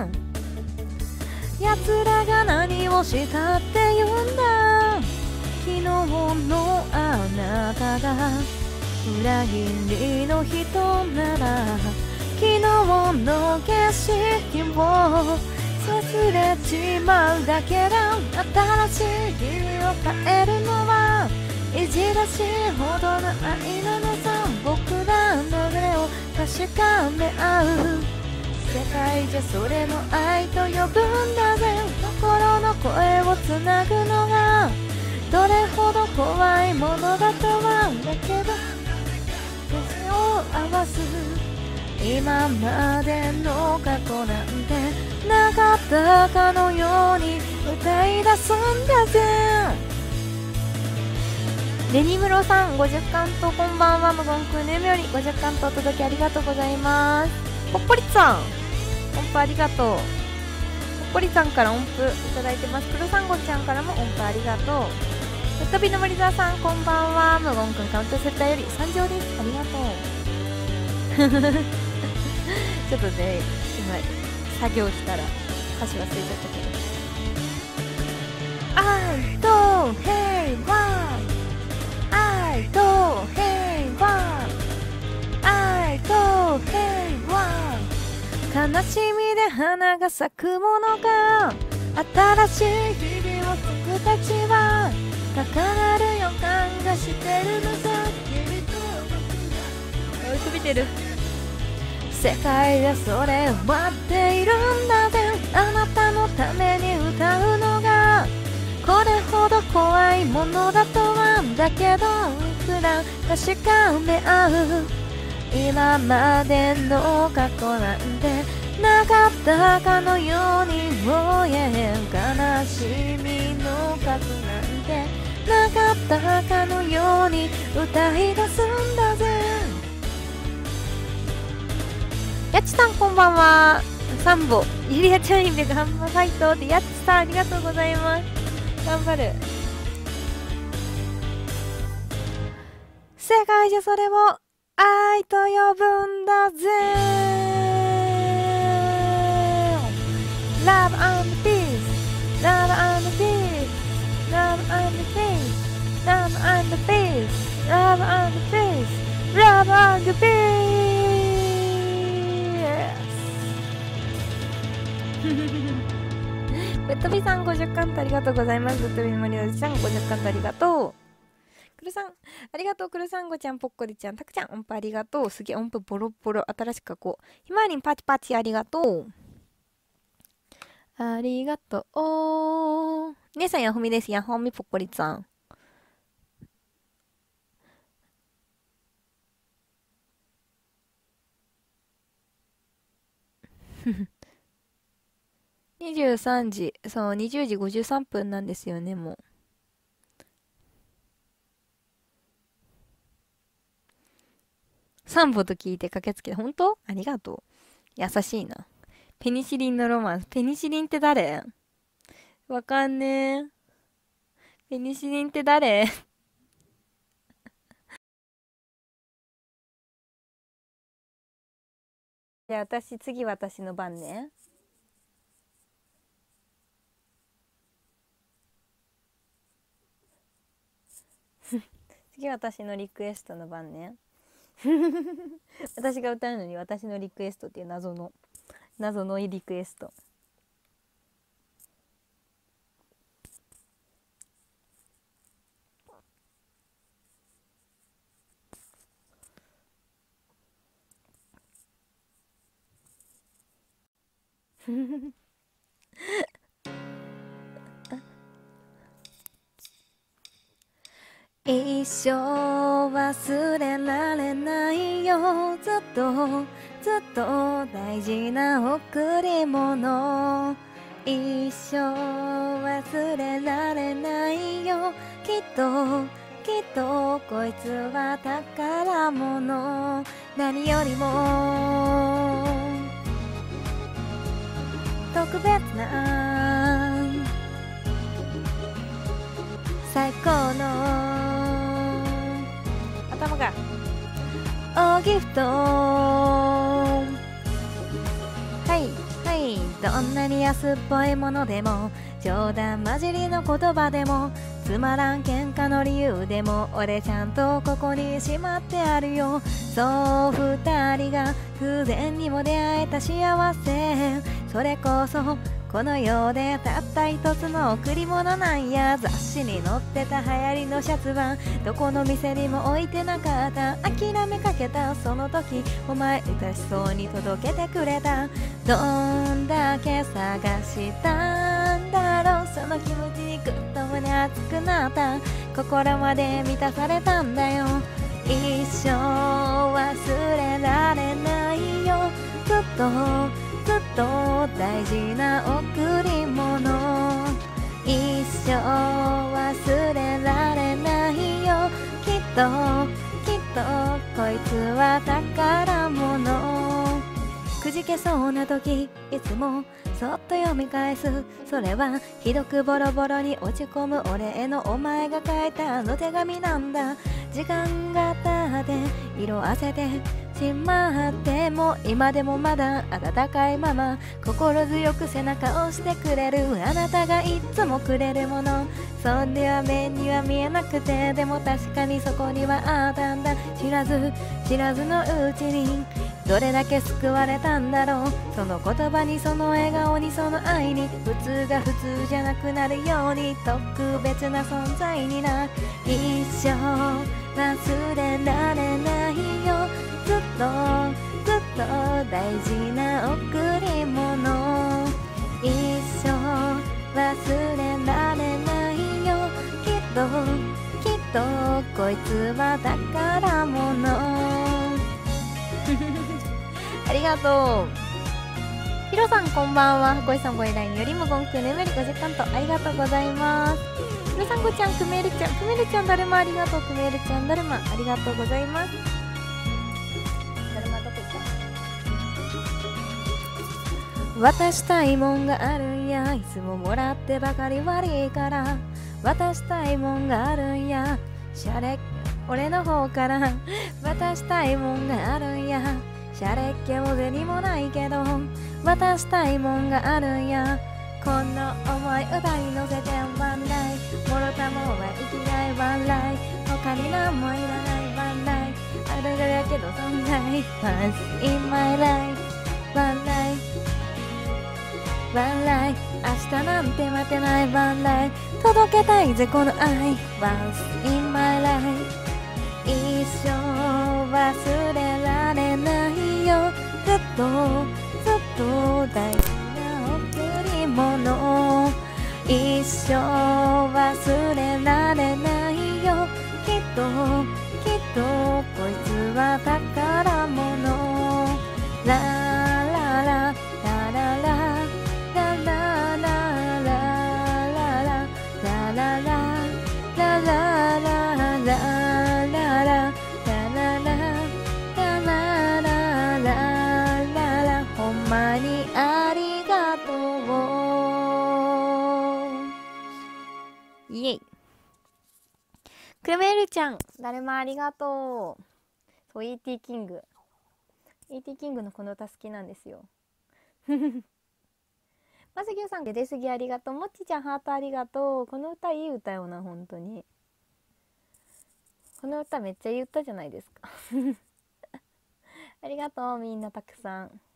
奴らが何をしたって言うんだ。昨日のあなたが裏切りの人なら昨日の景色をすれちまうだけだ。新しい日々を変えるのはいじらしいほどの愛なのさ。僕らの目を確かめ合う世界じゃそれの愛と呼ぶんだぜ。心の声をつなぐのがどれほど怖いものだとはだけど手を合わす今までの過去なんてなかったかのように歌い出すんだぜ。レニムロさんごじゅっかんとこんばんは。無言くんねむよりごじゅっかんとお届けありがとうございます。ぽっぽりさん音符ありがとう。ぽっぽりさんから音符いただいてます。黒さんごちゃんからも音符ありがとう。ぶっ飛びの森沢さんこんばんは。無言くんカウントセッターより参上です。ありがとうちょっとね今作業したら歌詞忘れちゃったけど愛と平和愛と平和愛と平和悲しみで花が咲くものが新しい日々を僕たちは高鳴る予感がしてるのさ。君と僕が追い飛びてる世界でそれを待っているんだぜ。あなたのために歌うのがこれほど怖いものだとはだけどいくら確かめ合う今までの過去なんてなかったかのように燃え悲しみの数なんてなかったかのように歌い出すんだぜ。やちさんこんばんは。サンボゆりやちゃんイベガンバファイトってやちさんありがとうございます。頑張る。世界中それを愛と呼ぶんだぜ。 Love and Peace Love and Peace Love and Peace Love and Peace Love and Peace Love and Peace ぶっ飛びさんごじゅっかんとありがとうございます。ぶっ飛びの森のちゃんごじゅっかんとありがとう。くるさんありがとう。くるさんごちゃんぽっこりちゃんたくちゃん音符ありがとう。すげえ音符ボロボロ新しく書こう。ひまわりんパチパチありがとう。ありがとう。姉さんやほみです。やほみぽっこりさんにじゅうさんじそうにじゅうじごじゅうさんぷんなんですよね。もうサンボと聞いて駆けつけて本当ありがとう。優しいな。ペニシリンのロマンス。ペニシリンって誰？わかんねえ。ペニシリンって誰？じゃあ私次私の番ね。次私のリクエストの番ね。私が歌うのに私のリクエストっていう謎の謎のリクエスト。一生忘れられないよ。ずっとずっと大事な贈り物。一生忘れられないよ。きっときっとこいつは宝物。何よりも特別な最高の頭がおギフト。はいはいどんなに安っぽいものでも冗談交じりの言葉でもつまらん喧嘩の理由でも俺ちゃんとここにしまってあるよ。そう二人が偶然にも出会えた幸せ。それこそこの世でたった一つの贈り物なんや。雑誌に載ってた流行りのシャツはどこの店にも置いてなかった。諦めかけたその時お前嬉しそうに届けてくれた。どんだけ探したんなんだろう、その気持ちにぐっと胸熱くなった、心まで満たされたんだよ。一生忘れられないよ、ずっとずっと大事な贈り物。一生忘れられないよ、きっときっとこいつは宝物。くじけそうな時いつもそっと読み返す、それはひどくボロボロに落ち込む俺へのお前が書いたあの手紙なんだ。時間が経って色あせてしまっても今でもまだ温かいまま、心強く背中を押してくれるあなたがいつもくれるもの。そんでは目には見えなくて、でも確かにそこにはあったんだ。知らず知らずのうちにどれだけ救われたんだろう。その言葉にその笑顔にその愛に、普通が普通じゃなくなるように特別な存在にな。一生忘れられないよ、ずっとずっと大事な贈り物。一生忘れられないよ、きっときっとこいつは宝物。ありがとう。ひろさんこんばんは。ごいさんご依頼により無言く眠りごじかんとありがとうございます。みさんごちゃん、くめるちゃん、くめるちゃんだるまありがとう。くめるちゃんだるまありがとうございます。だるまどこ行った。渡したいもんがあるんや、いつももらってばかり悪いから渡したいもんがあるんや、シャレ俺の方から渡したいもんがあるんや、シャレっ気も銭もないけど渡したいもんがあるんや。この思い歌に乗せてワンライもろたもんは生きないワンライ、他に何もいらないワンライ、あるだけど存在 Once in my life ワンライワンライ、明日なんて待てないワンライ、届けたいぜこの愛 Once in my life、 一生忘れられないよ、ずっとずっと大事な贈り物。一生忘れられないよ、きっときっとこいつは宝物。ラララララララララララララララララララほんまにありがとう。イエイ。クメルちゃん、だるまありがとう。そう、イーティー キング。イーティー キングのこの歌好きなんですよ。まさきゅうさん、出すぎありがとう。もっちちゃん、ハートありがとう。この歌いい歌よな、本当に。この歌めっちゃいい歌じゃないですか。ありがとう、みんなたくさん。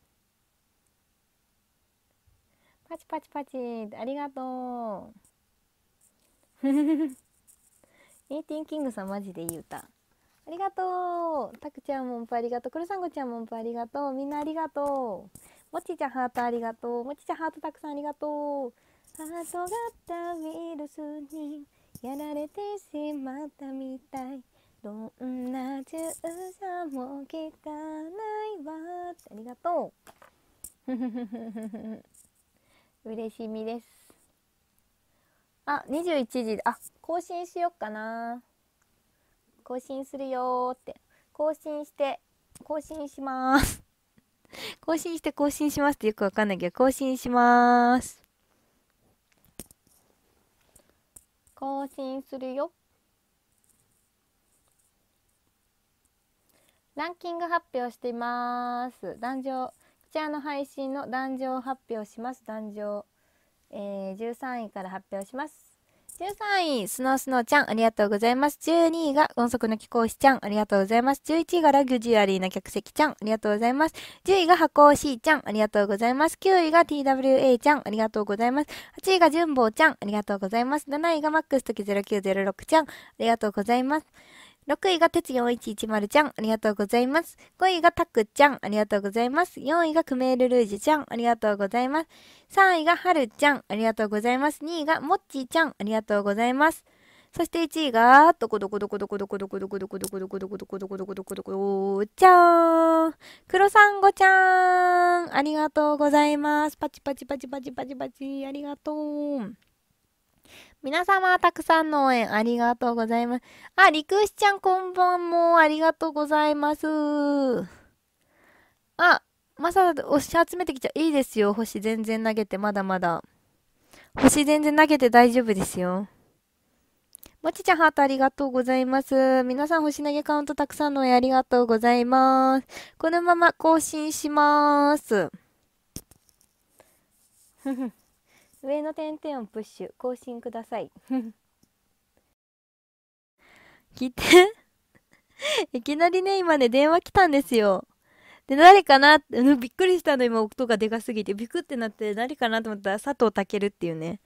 パチパチパチ、ありがとう。イーティー キングさんマジでいい歌。ありがとう。たくちゃんもんぷありがとう。くるさんごちゃんもんぷありがとう。みんなありがとう。もちちゃんハートありがとう。もちちゃんハートたくさんありがとう。ハート型ウイルスにやられてしまったみたい。どんな注射も効かないわ。ありがとう。嬉しみです。あ、にじゅういちじで、あ、更新しよっかな。更新するよーって。更新して、更新しまーす。更新して更新しますってよくわかんないけど、更新しまーす。更新するよ。ランキング発表しています。壇上、こちらの配信の壇上を発表します。壇上、えー、じゅうさんいから発表します。じゅうさんい、スノースノーちゃん、ありがとうございます。じゅうにいが、音速の貴公子ちゃん、ありがとうございます。じゅういちいが、ラグジュアリーな客席ちゃん、ありがとうございます。じゅういが、箱 C ちゃん、ありがとうございます。きゅういが、ティーダブリューエー ちゃん、ありがとうございます。はちいが、ジュンボーちゃん、ありがとうございます。なないが、マックスときゼロきゅうゼロろくちゃん、ありがとうございます。 ろくいがてつよんいちいちまるちゃん、ありがとうございます。ごいがたくちゃん、ありがとうございます。よんいがクメールルージュちゃん、ありがとうございます。さんいがはるちゃん、ありがとうございます。にいがもっちーちゃん、ありがとうございます。そしていちいが、どこどこどこどこどこどこどこどこどこどこどこどこどこどこどこどこどこちゃーん。クロサンゴちゃん、ありがとうございます。パチパチパチパチパチパチ、ありがとう。皆様、たくさんの応援ありがとうございます。あ、りくしちゃんこんばんも、ありがとうございます。あ、まさだ、星集めてきちゃいいですよ。星全然投げて、まだまだ。星全然投げて大丈夫ですよ。もちちゃんハートありがとうございます。皆さん星投げカウントたくさんの応援ありがとうございます。このまま更新しまーす。上の点々をプッシュ、更新ください。聞いて。いきなりね、今ね、電話来たんですよ。で、誰かなって、びっくりしたの、今、音がでかすぎて。ビクってなって、誰かなと思ったら、佐藤健っていうね。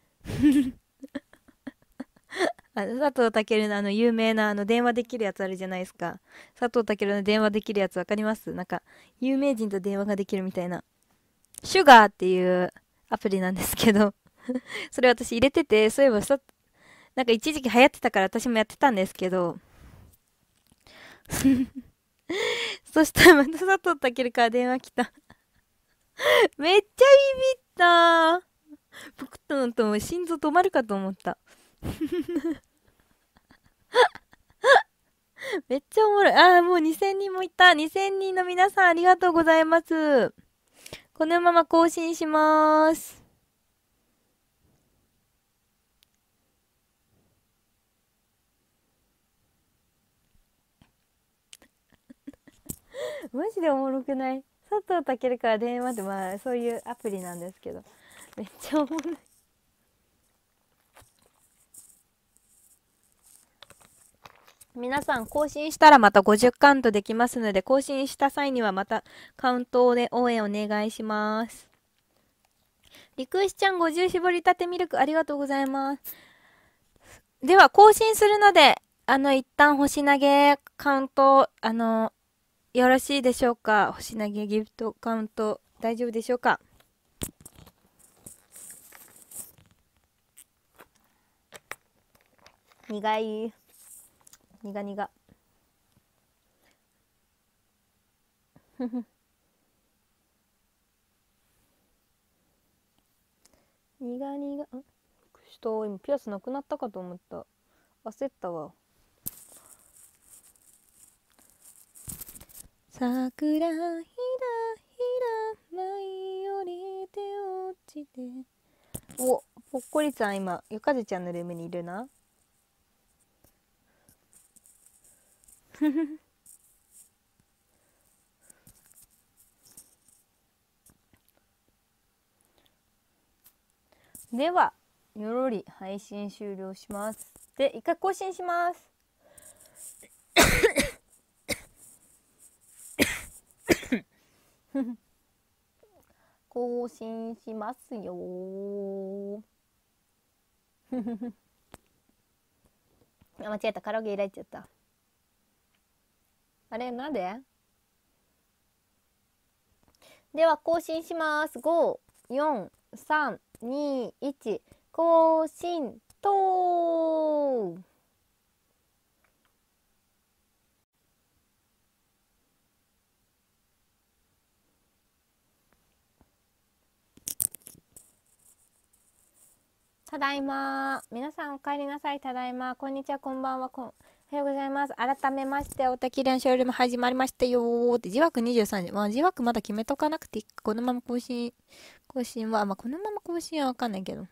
あの佐藤健のあの、有名な、あの、電話できるやつあるじゃないですか。佐藤健の電話できるやつわかります？なんか、有名人と電話ができるみたいな。シュガーっていうアプリなんですけど、それ私入れてて、そういえばさ、なんか一時期流行ってたから私もやってたんですけど、そしたらまた佐藤健から電話来た。めっちゃビビったー。僕とのとも心臓止まるかと思った。めっちゃおもろい。あー、もうにせんにんもいた。にせんにんの皆さんありがとうございます。このまま更新しまーす。マジでおもろくない？佐藤健から電話って、まあそういうアプリなんですけど、めっちゃおもろい。皆さん更新したらまたごじゅうカウントできますので、更新した際にはまたカウントで応援お願いします。りくしちゃんごじゅう絞りたてミルクありがとうございます。では更新するので、あの一旦星投げカウント、あの、よろしいでしょうか？星投げギフトカウント大丈夫でしょうか？苦い。苦苦。ふふ。苦苦。ん？ちょっと今ピアスなくなったかと思った。焦ったわ。桜ひらひら舞い降りて落ちて。お、ぽっこりちゃん今、ゆかずちゃんのルームにいるな。ふふ。では、よろり配信終了します。で、一回更新します。更新しますよー。あ、間違えた。カラオケ開いちゃった。あれ、なんで？では、更新します。ご、よん、さん、に、いち、更新とー。ただいま。皆さんお帰りなさい。ただいま。こんにちは、こんばんは。こんおはようございます。改めまして、おたきれんショールーム始まりましたよーって。じわくにじゅうさんじ。まあ、じわくまだ決めとかなくていい。このまま更新、更新は、まあ、このまま更新はわかんないけど。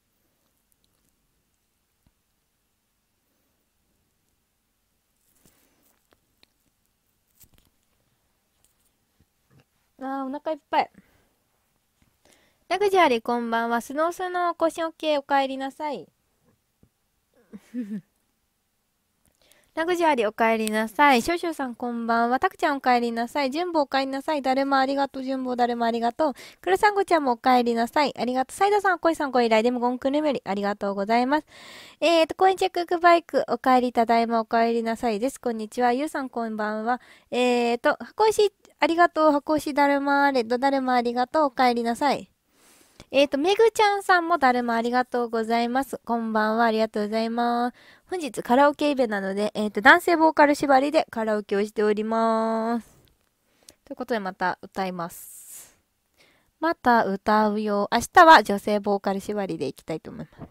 あー、お腹いっぱい。ラグジュアリーこんばんは。スノースノー腰オッケーお帰りなさい。 ラグジュアリお帰りなさい。シュシュさんこんばんは。タクちゃんお帰りなさい。ジュンボお帰りなさい。だるまありがとう。ジュンボだるまありがとう。クルサンゴちゃんもお帰りなさい。ありがとう。サイドさん、コイさんご依頼でもゴンクルメリ。ありがとうございます。えーと、コインチェックックバイクお帰りただいまお帰りなさいです。こんにちは。ゆうさんこんばんは。えーと、箱石ありがとう。箱石だるまレッドだるまありがとう。お帰りなさい。えーと、めぐちゃんさんもだるまありがとうございます。こんばんは。ありがとうございます。本日カラオケイベなので、えーと、男性ボーカル縛りでカラオケをしております。ということでまた歌います。また歌うよ。明日は女性ボーカル縛りでいきたいと思います。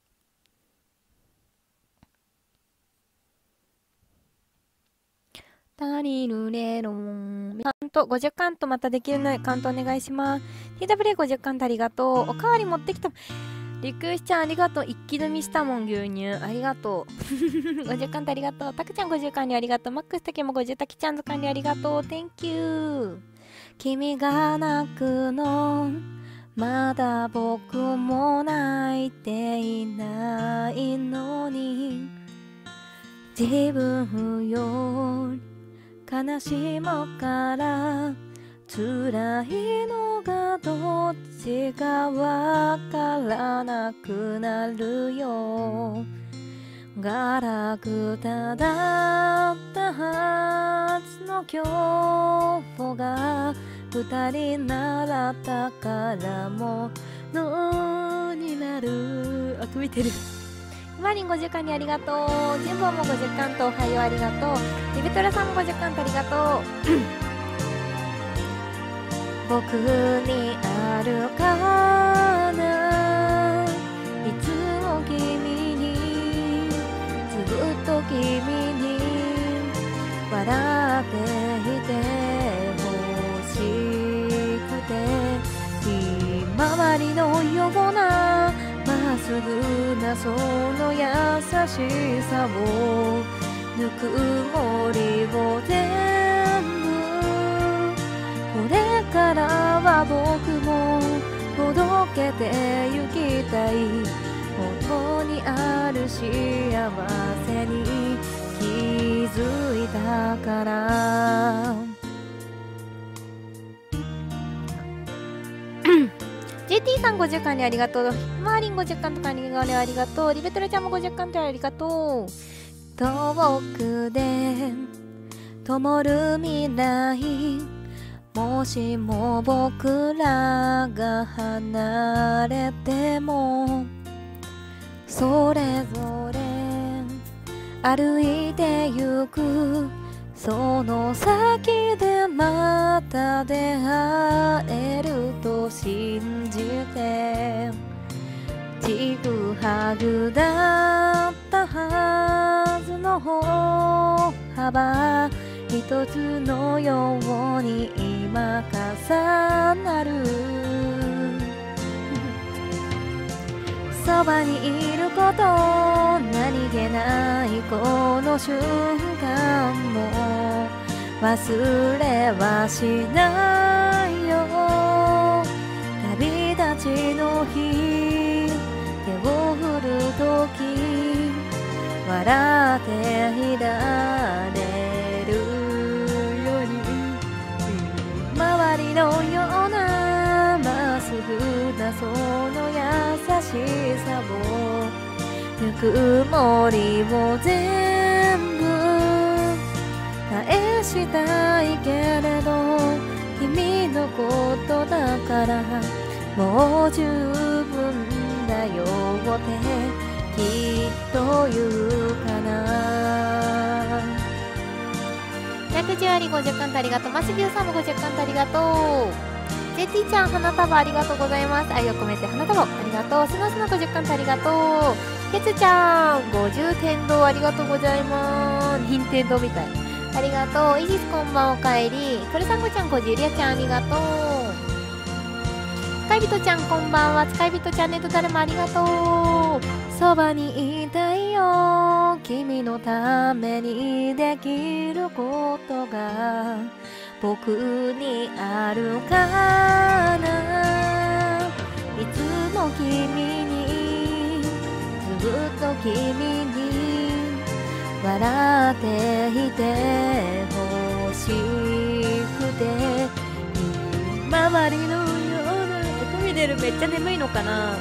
タリルレロン。カウント、ごじゅっカウントまたできるのでカウントお願いします。ティーダブリューごじゅっカウントありがとう。おかわり持ってきた。リクエスちゃんありがとう。一気飲みしたもん牛乳。ありがとう。ごじゅっカウントありがとう。たくちゃんごじゅう管理ありがとう。マックスたけもごじゅうたきちゃんの管理ありがとう。Thank you。君が泣くの。まだ僕も泣いていないのに。自分より悲しむから辛いのがどっちかわからなくなるよ。ガラクタだったはずの今日が二人習ったからものになる。あ、くいてる。マリンごじゅっかんにありがとう。ジンボウもごじゅっかんとおはようありがとう。リベトラさんもごじゅっかんとありがとう。僕にあるかないつも君にずっと君に笑っていてほしくてひまわりのようなまっすぐなその優しさをぬくもりを全部これからは僕も届けてゆきたい本当にある幸せに気づいたからジェーティー さんごじゅっかんでありがとう。マーリンごじゅっかんとかにありがとう。リベトラちゃんもごじゅっかんでありがとう。遠くで灯る未来もしも僕らが離れてもそれぞれ歩いてゆくその先でまた出会えると信じてちぐはぐだったはずの歩幅一つのように今重なるそばにいること何気ないこの瞬間も忘れはしないよ旅立ちの日手を振るとき笑っていられるように周りのようなまっすぐなその優しさをぬくもりを全部返したいけれど君のことだからもう十分だよってきっと言うかなひゃくじゅうありごじゅっかんとありがとう。マスビューさんもごじゅっかんとありがとう。ジェティちゃん花束ありがとうございます。愛を込めて花束ありがとう。スナスナごじゅっかんとありがとう。ケツちゃんごじゅうてんどうありがとうございます。任天堂みたいありがとう。イジスこんばんおかえり。トレサンゴちゃんごじゅうリアちゃんありがとう。使い人ちゃんこんばんは。使い人ちゃんネットだるまありがとう。そばにいたいよ君のためにできることが僕にあるかないつも君にずっと君に笑っていて欲しくて周りのようなトミデルめっちゃ眠いのかな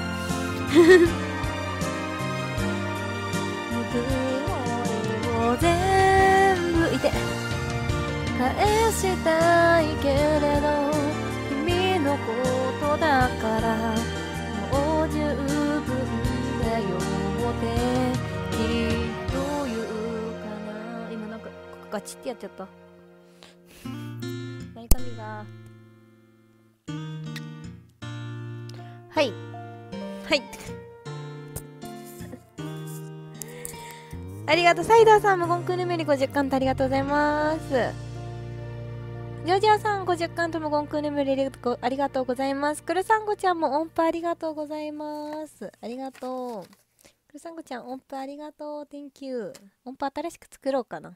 を全部いて返したいけれど君のことだからもう十分だよってきっと言うかな。今なんかガチってやっちゃった何髪がはいはいありがとう。サイダーさんもゴンクールメリごじゅっかんとありがとうございます。ジョージアさんごじゅっかんともゴンクールメリありがとうございます。クルサンゴちゃんも音符ありがとうございます。ありがとう。クルサンゴちゃん音符ありがとう。Thank you。音符新しく作ろうかな。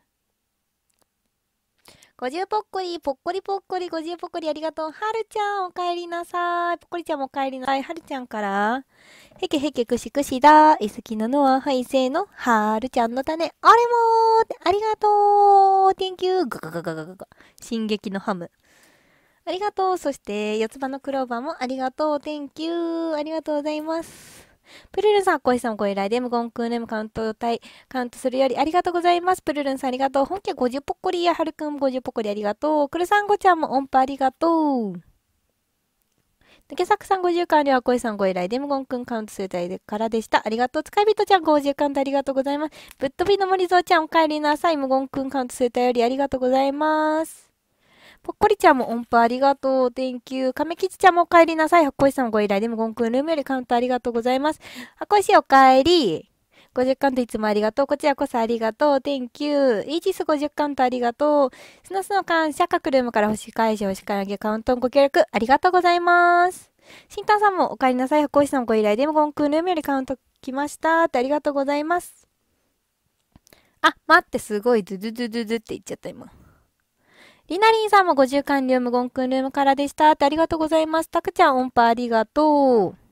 ごじゅうぽっこり、ぽっこりぽっこり、ごじゅうぽっこりありがとう。はるちゃんおかえりなさい。ぽっこりちゃんもおかえりなさい。はるちゃんからへけへけくしくしだい好きなのははいせーのはるちゃんの種あれもーありがとう Thank you ガガガガガガガ進撃のハムありがとう。そして四つ葉のクローバーもありがとう Thank you ありがとうございます。プルルンさん、小石さんご依頼で無言空ネムカウント対カウントするよりありがとうございます。プルルンさんありがとう。本家ごじゅうぽっこりやはるくんごじゅうぽっこりありがとう。クルサンゴちゃんも音符ありがとう。抜け作さんごじゅう完了は小石さんご依頼で無言くんカウントする対からでした。ありがとう。使い人ちゃんごじゅう完とありがとうございます。ぶっ飛びの森蔵ちゃんお帰りなさい。無言くんカウントする対よりありがとうございます。ぽっこりちゃんも音符ありがとう。Thank you。亀吉ちゃんもお帰りなさい。はこいさんご依頼で無言くんルームよりカウントありがとうございます。はこいしお帰り。ごじゅっかんといつもありがとう。こちらこそありがとう。Thank you。イージスごじゅっかんとありがとう。スノスの感謝。各ルームから星返し、星からあげカウントご協力ありがとうございます。しんたんさんもお帰りなさい。はこいさんご依頼で無言くんルームよりカウント来ましたってありがとうございます。あ、待って、すごいドゥドゥドゥドゥドゥって言っちゃった今。りなりんさんもごじゅう完了無言くんルームからでしたってありがとうございます。たくちゃん音符ありがとう。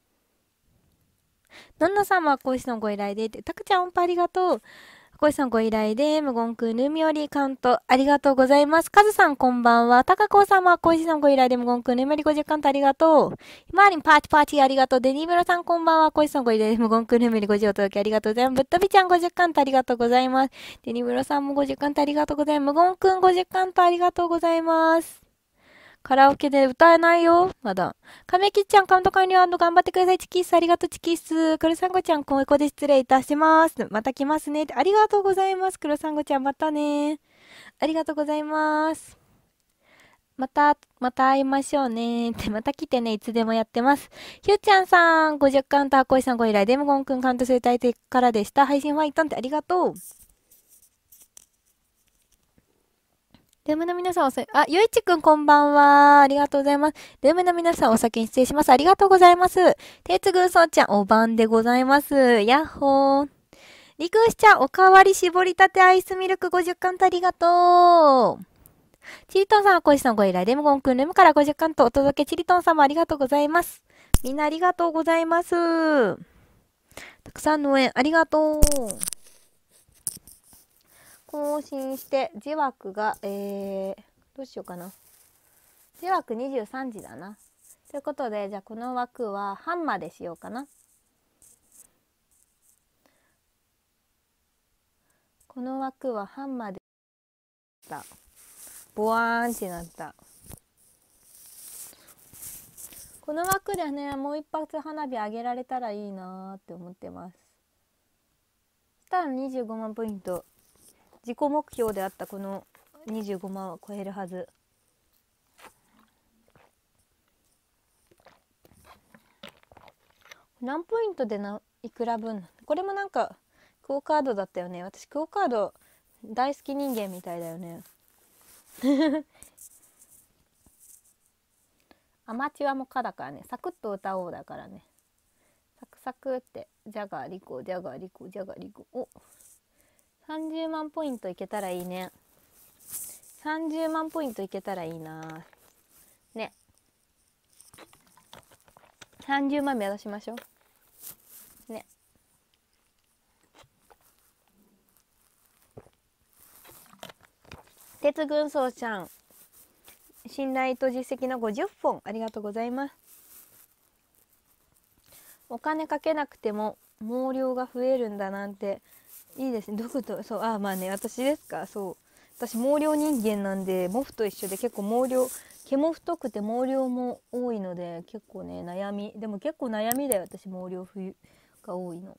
のんのさんもこいしのご依頼でたくちゃん音符ありがとう。こいさんご依頼で無言くんルームよりカウントありがとうございます。かずさんこんばんは。たかこさんもこいしさんご依頼で無言くんルームよりごじゅっカウントありがとう。ひまわりんパーチパーチありがとう。デニブロさんこんばんは。こいしさんご依頼で無言くんルームよりごじゅうお届けありがとうございます。ぶっ飛びちゃんごじゅっカウントありがとうございます。デニブロさんもごじゅっカウントありがとうございます。無言くんごじゅっカウントありがとうございます。カラオケで歌えないよ。まだ。亀吉ちゃんカウント完了&頑張ってください。チキッスありがとうチキッス。黒サンゴちゃんここで失礼いたします。また来ますね。ありがとうございます。黒サンゴちゃんまたね。ありがとうございます。また、また会いましょうね。って、また来てね。いつでもやってます。ひゅうちゃんさん、ごじゅっカウント、あこいさんご依頼、デムゴンくんカウントする大抵からでした。配信ファイトンってありがとう。ルームの皆さんおさ、あ、ゆいちくんこんばんは。ありがとうございます。ルームの皆さんお先に失礼します。ありがとうございます。てつぐんそうちゃんお晩でございます。やっほー。りくうしちゃんおかわり絞りたてアイスミルクごじゅっカウントありがとう。チリトンさん、こいしさんご依頼、レムゴンくんルームからごじゅっカウントお届け、チリトンさんもありがとうございます。みんなありがとうございます。たくさんの応援ありがとう。更新して、じ枠が、えー、どうしようかな。じ枠にじゅうさんじだな。ということで、じゃあこの枠は半までしようかな。この枠は半までだ。ボワーンってなった。この枠でね、もう一発花火あげられたらいいなーって思ってます。そしたらにじゅうごまんポイント。自己目標であったこのにじゅうごまんは超えるはず。何ポイントでないくら分？これもなんかクオカードだったよね。私クオカード大好き人間みたいだよね。アマチュアもかだからね。サクッと歌おうだからね。サクサクってジャガーリコジャガーリコジャガーリコ。おさんじゅうまんポイントいけたらいいね。さんじゅうまんポイントいけたらいいなね。さんじゅうまん目指しましょうね。 鉄軍曹ちゃん、信頼と実績のごじゅっぽんありがとうございます。お金かけなくても毛量が増えるんだなんていいですね。どこと、そう、あ、まあね、私ですか。そう、私毛量人間なんで、モフと一緒で結構毛量、毛も太くて毛量も多いので結構ね悩み。でも結構悩みだよ、私毛量冬が多いの。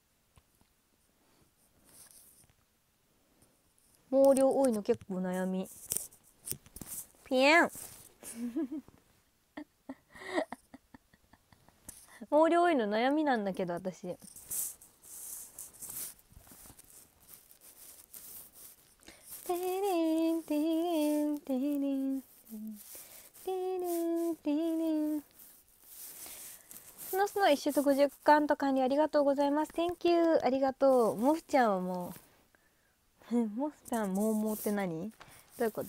毛量多いの結構悩み。ピエン毛量多いの悩みなんだけど私。テレンテレンテレンテレンテレン。スノスの一種ごじゅっかんと管理ありがとうございます。 Thank you。 ありがとう。モフちゃんはもうモフちゃん、もうもうって何、どういうこと？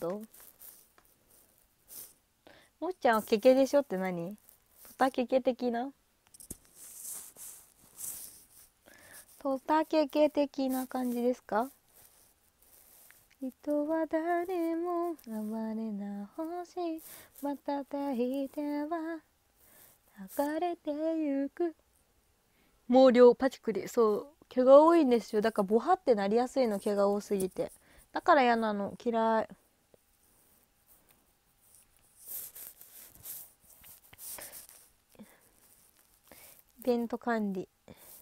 モフちゃんはケケでしょって何？トタケケ的な、トタケケ的な感じですか？人は誰も哀れな星瞬いては流れてゆく。毛量パチクリ。そう、毛が多いんですよ。だからボハってなりやすいの、毛が多すぎて。だから嫌なの、嫌い。イベント管理。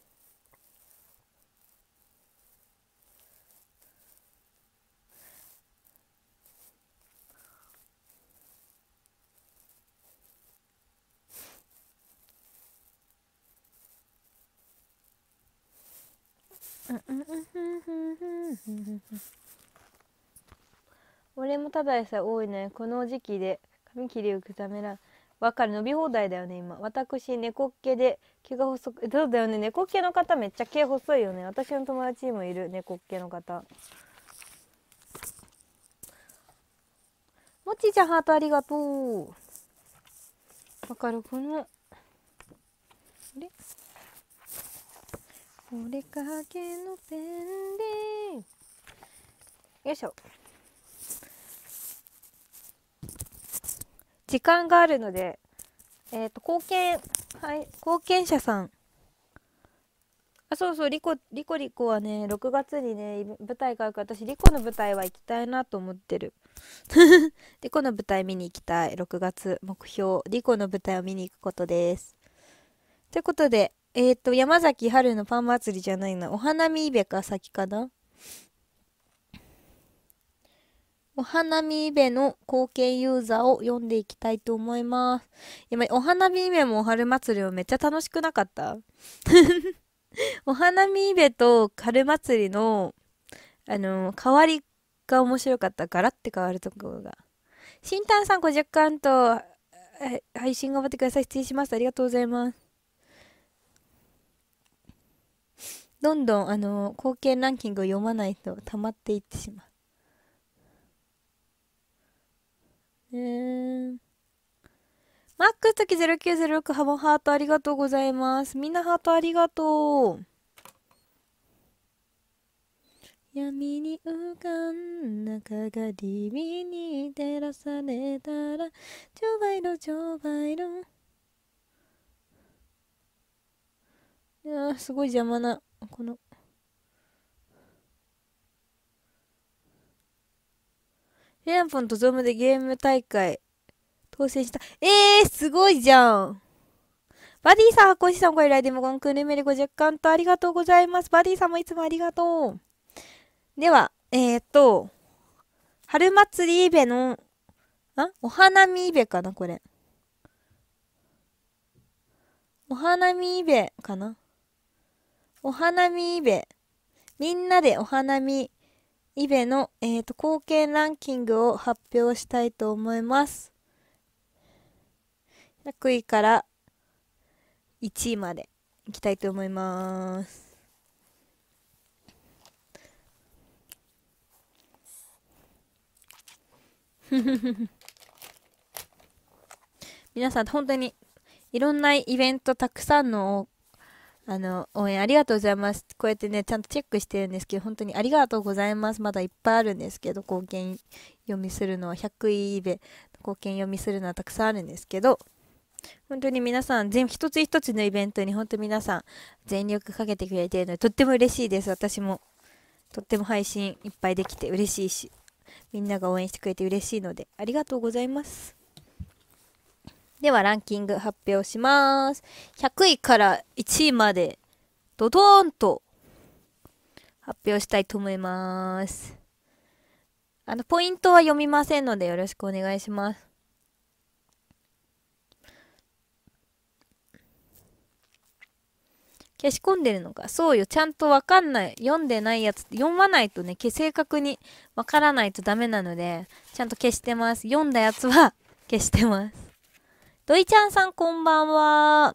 俺もただでさえ多いね。この時期で髪切りをくためらわかる。伸び放題だよね今。私猫っ毛で毛が細く、そうだよね、猫っ毛の方めっちゃ毛細いよね。私の友達にもいる猫っ毛の方。もちちゃんハートありがとう。わかる。このあれ、お出かけのペンでよいしょ。時間があるので、えっと貢献、はい、貢献者さん。あ、そうそう、リコリコリコはねろくがつにね舞台があるから、私リコの舞台は行きたいなと思ってる。リコの舞台見に行きたい。ろくがつ目標、リコの舞台を見に行くことです。ということで、えっと山崎春のパン祭りじゃないな、お花見イベか先かな。お花見イベの貢献ユーザーを読んでいきたいと思います。今お花見イベも春祭りもめっちゃ楽しくなかった？お花見イベと春祭りのあのー、変わりが面白かった。ガラって変わるところが。新丹さんごじゅっかんと配信頑張ってください。失礼します。ありがとうございます。どんどんあのー、貢献ランキングを読まないと溜まっていってしまう。えーマックスときゼロきゅうゼロろくハモハートありがとうございます。みんなハートありがとう。闇に浮かんだ鏡に照らされたら超バイロ超バイロ。いやーすごい邪魔なこのフェアンポンとゾムでゲーム大会当選した。えーすごいじゃん。バディさん、コシさん、ご依頼でもゴンクルメリごじゅっかんとありがとうございます。バディさんもいつもありがとう。では、えー、っと、春祭りイベの、あお花見イベかなこれ。お花見イベかなお花見イベ。みんなでお花見イベの、えー、っと、貢献ランキングを発表したいと思います。ひゃくいからいちいまでいきたいと思います。皆さん本当にいろんなイベントたくさんのあの、応援ありがとうございます。こうやってね、ちゃんとチェックしてるんですけど、本当にありがとうございます。まだいっぱいあるんですけど、貢献読みするのはひゃくいで、貢献読みするのはたくさんあるんですけど、本当に皆さん、全一つ一つのイベントに本当皆さん全力かけてくれているので、とっても嬉しいです。私も。とっても配信いっぱいできて嬉しいし、みんなが応援してくれて嬉しいので、ありがとうございます。ではランキング発表します。ひゃくいからいちいまで、ドドーンと発表したいと思います。あの、ポイントは読みませんのでよろしくお願いします。消し込んでるのか。そうよ。ちゃんとわかんない。読んでないやつ、読まないとね、正確にわからないとダメなので、ちゃんと消してます。読んだやつは消してます。ドイちゃんさんこんばんは。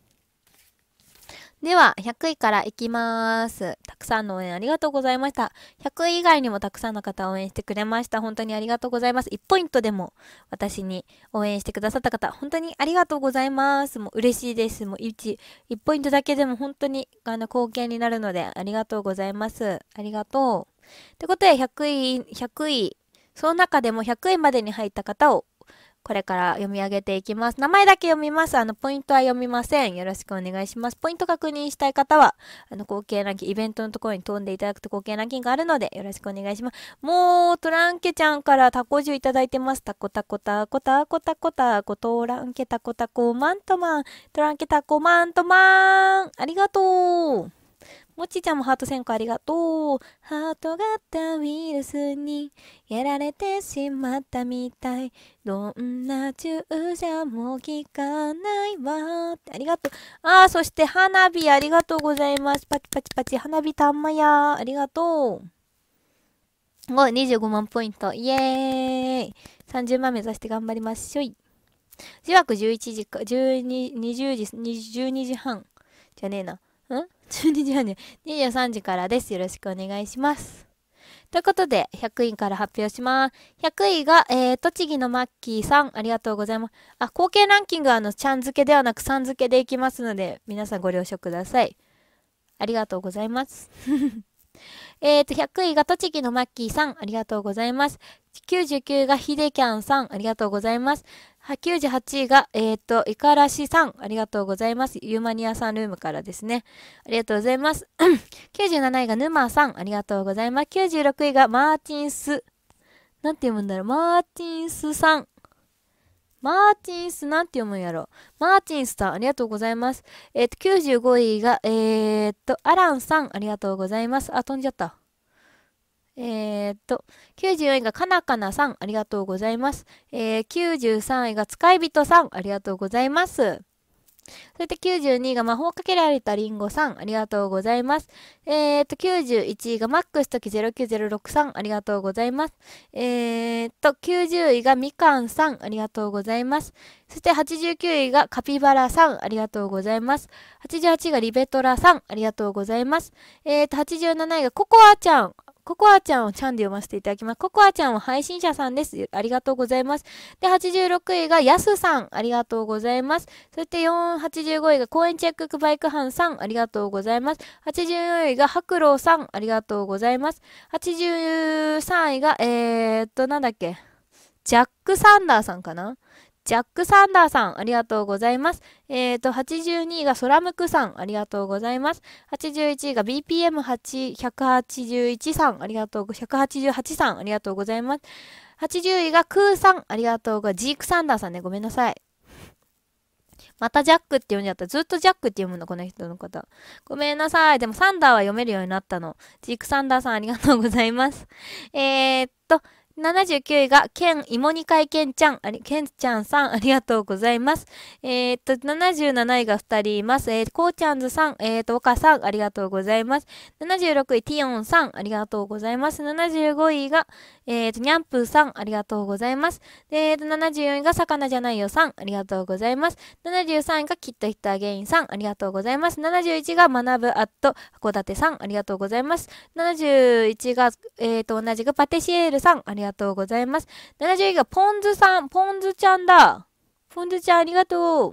では、ひゃくいからいきまーす。たくさんの応援ありがとうございました。ひゃくい以外にもたくさんの方応援してくれました。本当にありがとうございます。いちポイントでも私に応援してくださった方、本当にありがとうございます。もう嬉しいです。もういち、いちポイントだけでも本当にあの貢献になるのでありがとうございます。ありがとう。ってことでひゃくい、ひゃくい、その中でもひゃくいまでに入った方をこれから読み上げていきます。名前だけ読みます。あの、ポイントは読みません。よろしくお願いします。ポイント確認したい方は、あの、合計ランキング、イベントのところに飛んでいただくと合計ランキングがあるので、よろしくお願いします。もう、トランケちゃんからタコジュいただいてます。タコタコタコタコタコタコトランケタコタコマントマン。トランケタコマントマン。ありがとう。もちちゃんもハートせんこありがとう。ハート型ウイルスにやられてしまったみたい。どんな注射も効かないわ。ありがとう。あー、そして花火ありがとうございます。パチパチパチ。花火たんまや。ありがとう。ご、にじゅうごまんポイント。イエーイ。さんじゅうまん目指して頑張りましょい。じわくじゅういちじか、じゅうに、にじゅうじ、じゅうにじはん。じゃねえな。んじゅうにじはんでにじゅうさんじからです。よろしくお願いします。ということで、ひゃくいから発表します。ひゃくいが、えー、栃木のマッキーさん、ありがとうございます。あ、合計ランキングはあの、ちゃん付けではなくさん付けでいきますので、皆さんご了承ください。ありがとうございます。えーと、ひゃくいが栃木のマッキーさん、ありがとうございます。きゅうじゅうきゅういがヒデキャンさん、ありがとうございます。きゅうじゅうはちいが、えーと、イカラシさん、ありがとうございます。ユーマニアさんルームからですね。ありがとうございます。きゅうじゅうなないがヌマさん、ありがとうございます。きゅうじゅうろくいがマーティンス、なんて読むんだろう、マーティンスさん。マーティンス、なんて読むんやろ。マーティンスさん、ありがとうございます。えっと、きゅうじゅうごいが、えー、っと、アランさん、ありがとうございます。あ、飛んじゃった。えー、っと、きゅうじゅうよんいがかなかなさん、ありがとうございます。えー、きゅうじゅうさんいが使い人さん、ありがとうございます。そしてきゅうじゅうにいが魔法かけられたリンゴさん、ありがとうございます。えーと、きゅうじゅういちいがマックスときゼロきゅうゼロろくさん、ありがとうございます。えーと、きゅうじゅういがみかんさん、ありがとうございます。そしてはちじゅうきゅういがカピバラさん、ありがとうございます。はちじゅうはちいがリベトラさん、ありがとうございます。えーと、はちじゅうなないがココアちゃん、ココアちゃんをちゃんで読ませていただきます。ココアちゃんは配信者さんです。ありがとうございます。で、はちじゅうろくいがヤスさん、ありがとうございます。そしてよん、はちじゅうごいが公園チェックバイク班さん、ありがとうございます。はちじゅうよんいが白郎さん、ありがとうございます。はちじゅうさんいが、えーっと、なんだっけ、ジャック・サンダーさんかなジャック・サンダーさん、ありがとうございます。えーと、はちじゅうにいがソラムクさん、ありがとうございます。はちじゅういちいが ビーピーエムはち、ひゃくはちじゅういちさん、ありがとう、ひゃくはちじゅうはちさん、ありがとうございます。はちじゅういがクーさん、ありがとうございます。ジーク・サンダーさんね、ごめんなさい。またジャックって読んじゃった。ずっとジャックって読むの、この人の方。ごめんなさい。でもサンダーは読めるようになったの。ジーク・サンダーさん、ありがとうございます。えーっと、ななじゅうきゅういが、ケン、芋煮会ケンちゃん、あり、ケンちゃんさん、ありがとうございます。えー、っと、ななじゅうなないがふたりいます。えー、こうちゃんずさん、えー、っと、岡さん、ありがとうございます。ななじゅうろくい、ティオンさん、ありがとうございます。ななじゅうごいが、えー、っと、ニャンプーさん、ありがとうございます。えー、っと、ななじゅうよんいが、魚じゃないよさん、ありがとうございます。ななじゅうさんいが、きっとヒットアゲインさん、ありがとうございます。ななじゅういちが、学ぶアット、函館さん、ありがとうございます。ななじゅういちが、えー、っと、同じくパティシエールさん、ありがとうございます。ななじゅういがポンズさん、ポンズちゃんだ。ポンズちゃんありがとう。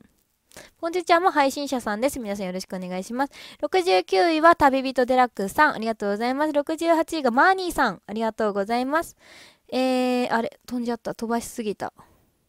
ポンチュちゃんも配信者さんです。皆さんよろしくお願いします。ろくじゅうきゅういは旅人デラックスさん、ありがとうございます。ろくじゅうはちいがマーニーさん、ありがとうございます。えー、あれ、飛んじゃった。飛ばしすぎた。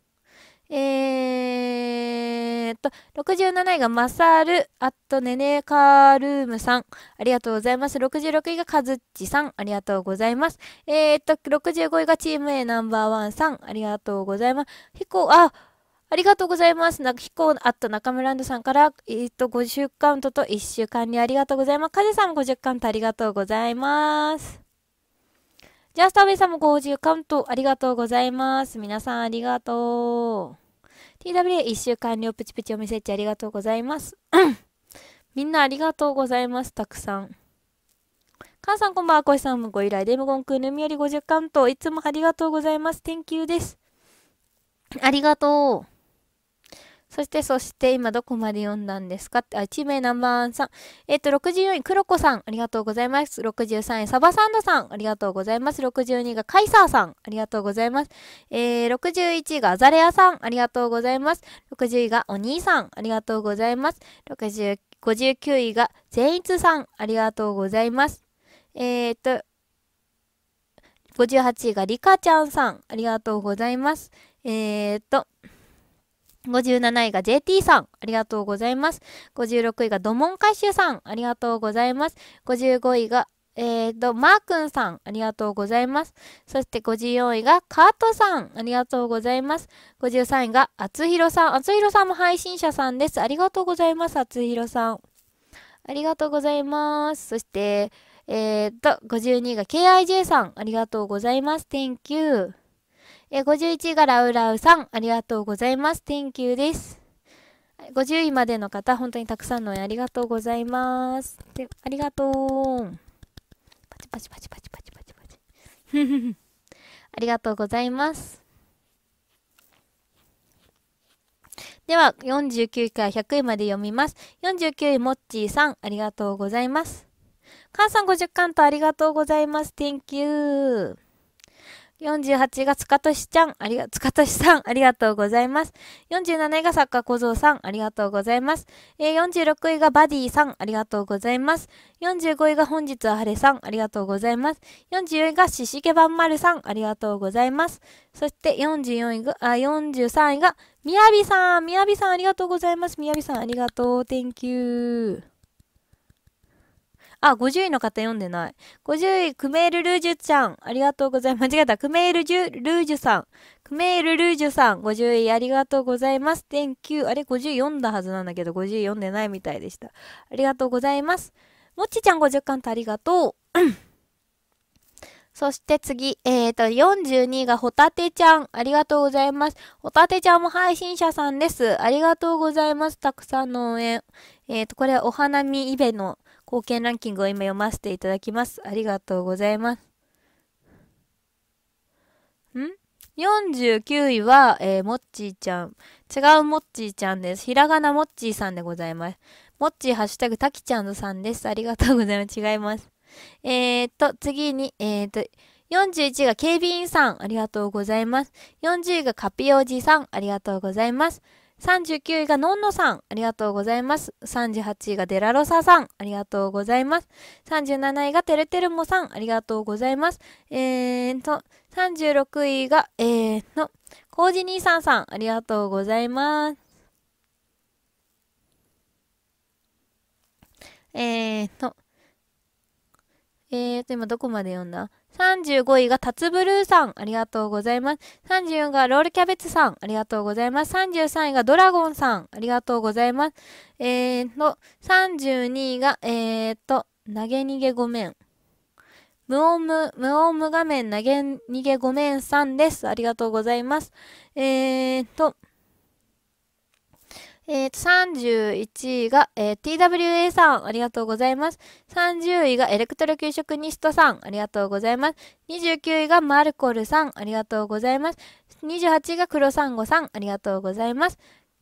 えーっと、ろくじゅうなないがマサル、あとネネカールームさん、ありがとうございます。ろくじゅうろくいがカズッチさん、ありがとうございます。えーっと、ろくじゅうごいがチーム A ナンバーワンさん、ありがとうございます。ヒコ、あ、ありがとうございます。なヒコ、あと中村ランドさんから、えーっと、ごじゅうカウントといっしゅうかんにありがとうございます。カズさんもごじゅうカウントありがとうございます。ジャスターウェイさんもごじゅうカウントありがとうございます。皆さんありがとう。ティーダブリューいっ 週間了プチプチお店っちありがとうございます。みんなありがとうございます。たくさん。カンさんこんばんは。コイさんもご依頼。デムゴンくん、ぬみよりごじゅうカウント。いつもありがとうございます。Thank you です。ありがとう。そして、そして、今どこまで読んだんですかって、あ、いちめいナンバーワンさん。えっと、ろくじゅうよんい、クロコさん、ありがとうございます。ろくじゅうさんい、サバサンドさん、ありがとうございます。ろくじゅうにいがカイサーさん、ありがとうございます。えー、ろくじゅういちいがアザレアさん、ありがとうございます。ろくじゅういがお兄さん、ありがとうございます。ろくじゅう、ごじゅうきゅういが善逸さん、ありがとうございます。えーっと、ごじゅうはちいがリカちゃんさん、ありがとうございます。えーっと、ごじゅうなないが ジェーティー さん、ありがとうございます。ごじゅうろくいがドモン回収さん、ありがとうございます。ごじゅうごいが、えーと、マーくんさん、ありがとうございます。そしてごじゅうよんいがカートさん、ありがとうございます。ごじゅうさんいがあつひろさん、あつひろさんも配信者さんです。ありがとうございます、あつひろさん。ありがとうございます。そして、えーと、ごじゅうにいが ケーアイジェー さん、ありがとうございます。Thank you。え、ごじゅういちいがラウラウさん、ありがとうございます。Thank you です。ごじゅういまでの方、本当にたくさんの応援ありがとうございます。で、ありがとう。パチパチパチパチパチパチパチ。ありがとうございます。では、よんじゅうきゅういからひゃくいまで読みます。よんじゅうきゅうい、もっちーさん、ありがとうございます。かんさんごじゅっカウントありがとうございます。Thank you。よんじゅうはちいがつかとしちゃん、ありが、つかとしさん、ありがとうございます。よんじゅうなないがサッカー小僧さん、ありがとうございます。えー、よんじゅうろくいがバディさん、ありがとうございます。よんじゅうごいが本日は晴れさん、ありがとうございます。よんじゅうよんいがししげばんまるさん、ありがとうございます。そしてよんじゅうよんいが、あ、よんじゅうさんいがみやびさん、みやびさんありがとうございます。みやびさんありがとう。Thank you。あ、ごじゅういの方読んでない。ごじゅうい、クメールルージュちゃん。ありがとうございます。間違えた。クメールジュ、ルージュさん。クメールルージュさん。ごじゅうい、ありがとうございます。Thank you。あれ、ごじゅう読んだはずなんだけど、ごじゅう読んでないみたいでした。ありがとうございます。もっちちゃんごじゅっカウントありがとう。そして次、えーと、よんじゅうにいがホタテちゃん。ありがとうございます。ホタテちゃんも配信者さんです。ありがとうございます。たくさんの応援。えーと、これはお花見イベの貢献ランキングを今読ませていただきます。ありがとうございます。ん ?よんじゅうきゅういは、えー、もっちーちゃん。違うもっちーちゃんです。ひらがなもっちーさんでございます。もっちーハッシュタグたきちゃんさんです。ありがとうございます。違います。えーと、次に、えーと、よんじゅういちいが警備員さん、ありがとうございます。よんじゅういがカピおじさん、ありがとうございます。さんじゅうきゅういがのんのさん、ありがとうございます。さんじゅうはちいがデラロサさん、ありがとうございます。さんじゅうなないがてるてるもさん、ありがとうございます。えーと、さんじゅうろくいが、えーと、コージ兄さんさん、ありがとうございます。えーと、えーと、今どこまで読んだ ?さんじゅうごいがタツブルーさん、ありがとうございます。さんじゅうよんいがロールキャベツさん、ありがとうございます。さんじゅうさんいがドラゴンさん、ありがとうございます。えーと、さんじゅうにいが、えーと、投げ逃げごめん。無音無、無音無画面投げ逃げごめんさんです。ありがとうございます。えーと、えーと、さんじゅういちいが、えー、ティーダブリューエー さん、ありがとうございます。さんじゅういがエレクトロ給食ニストさん、ありがとうございます。にじゅうきゅういがマルコルさん、ありがとうございます。にじゅうはちいがクロサンゴさん、ありがとうございます。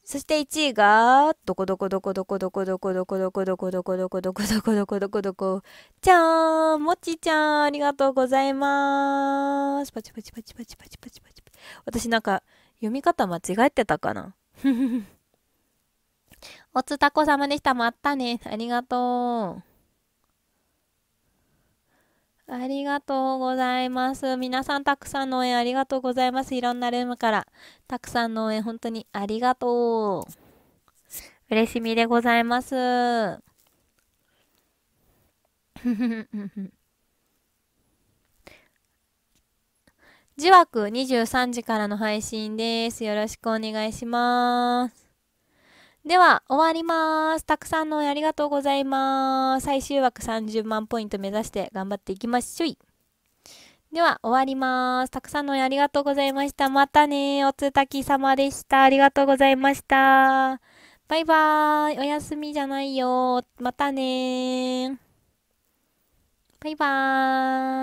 そしていちいが、どこどこどこどこどこどこどこどこどこどこどこどこどこどこどこどこ、じゃーん、もちちゃん、ありがとうございまーす。パチパチパチパチパチパチパチ。私なんか、読み方間違えてたかなおつたこ様でした。まったね。ありがとう。ありがとうございます。皆さんたくさんの応援ありがとうございます。いろんなルームから。たくさんの応援本当にありがとう。嬉しみでございます。じわくにじゅうさんじからの配信です。よろしくお願いします。では、終わります。たくさんの応援ありがとうございます。最終枠さんじゅうまんポイント目指して頑張っていきましょい。では、終わります。たくさんの応援ありがとうございました。またね。おつたき様でした。ありがとうございました。バイバーイ。おやすみじゃないよ。またねー。バイバーイ。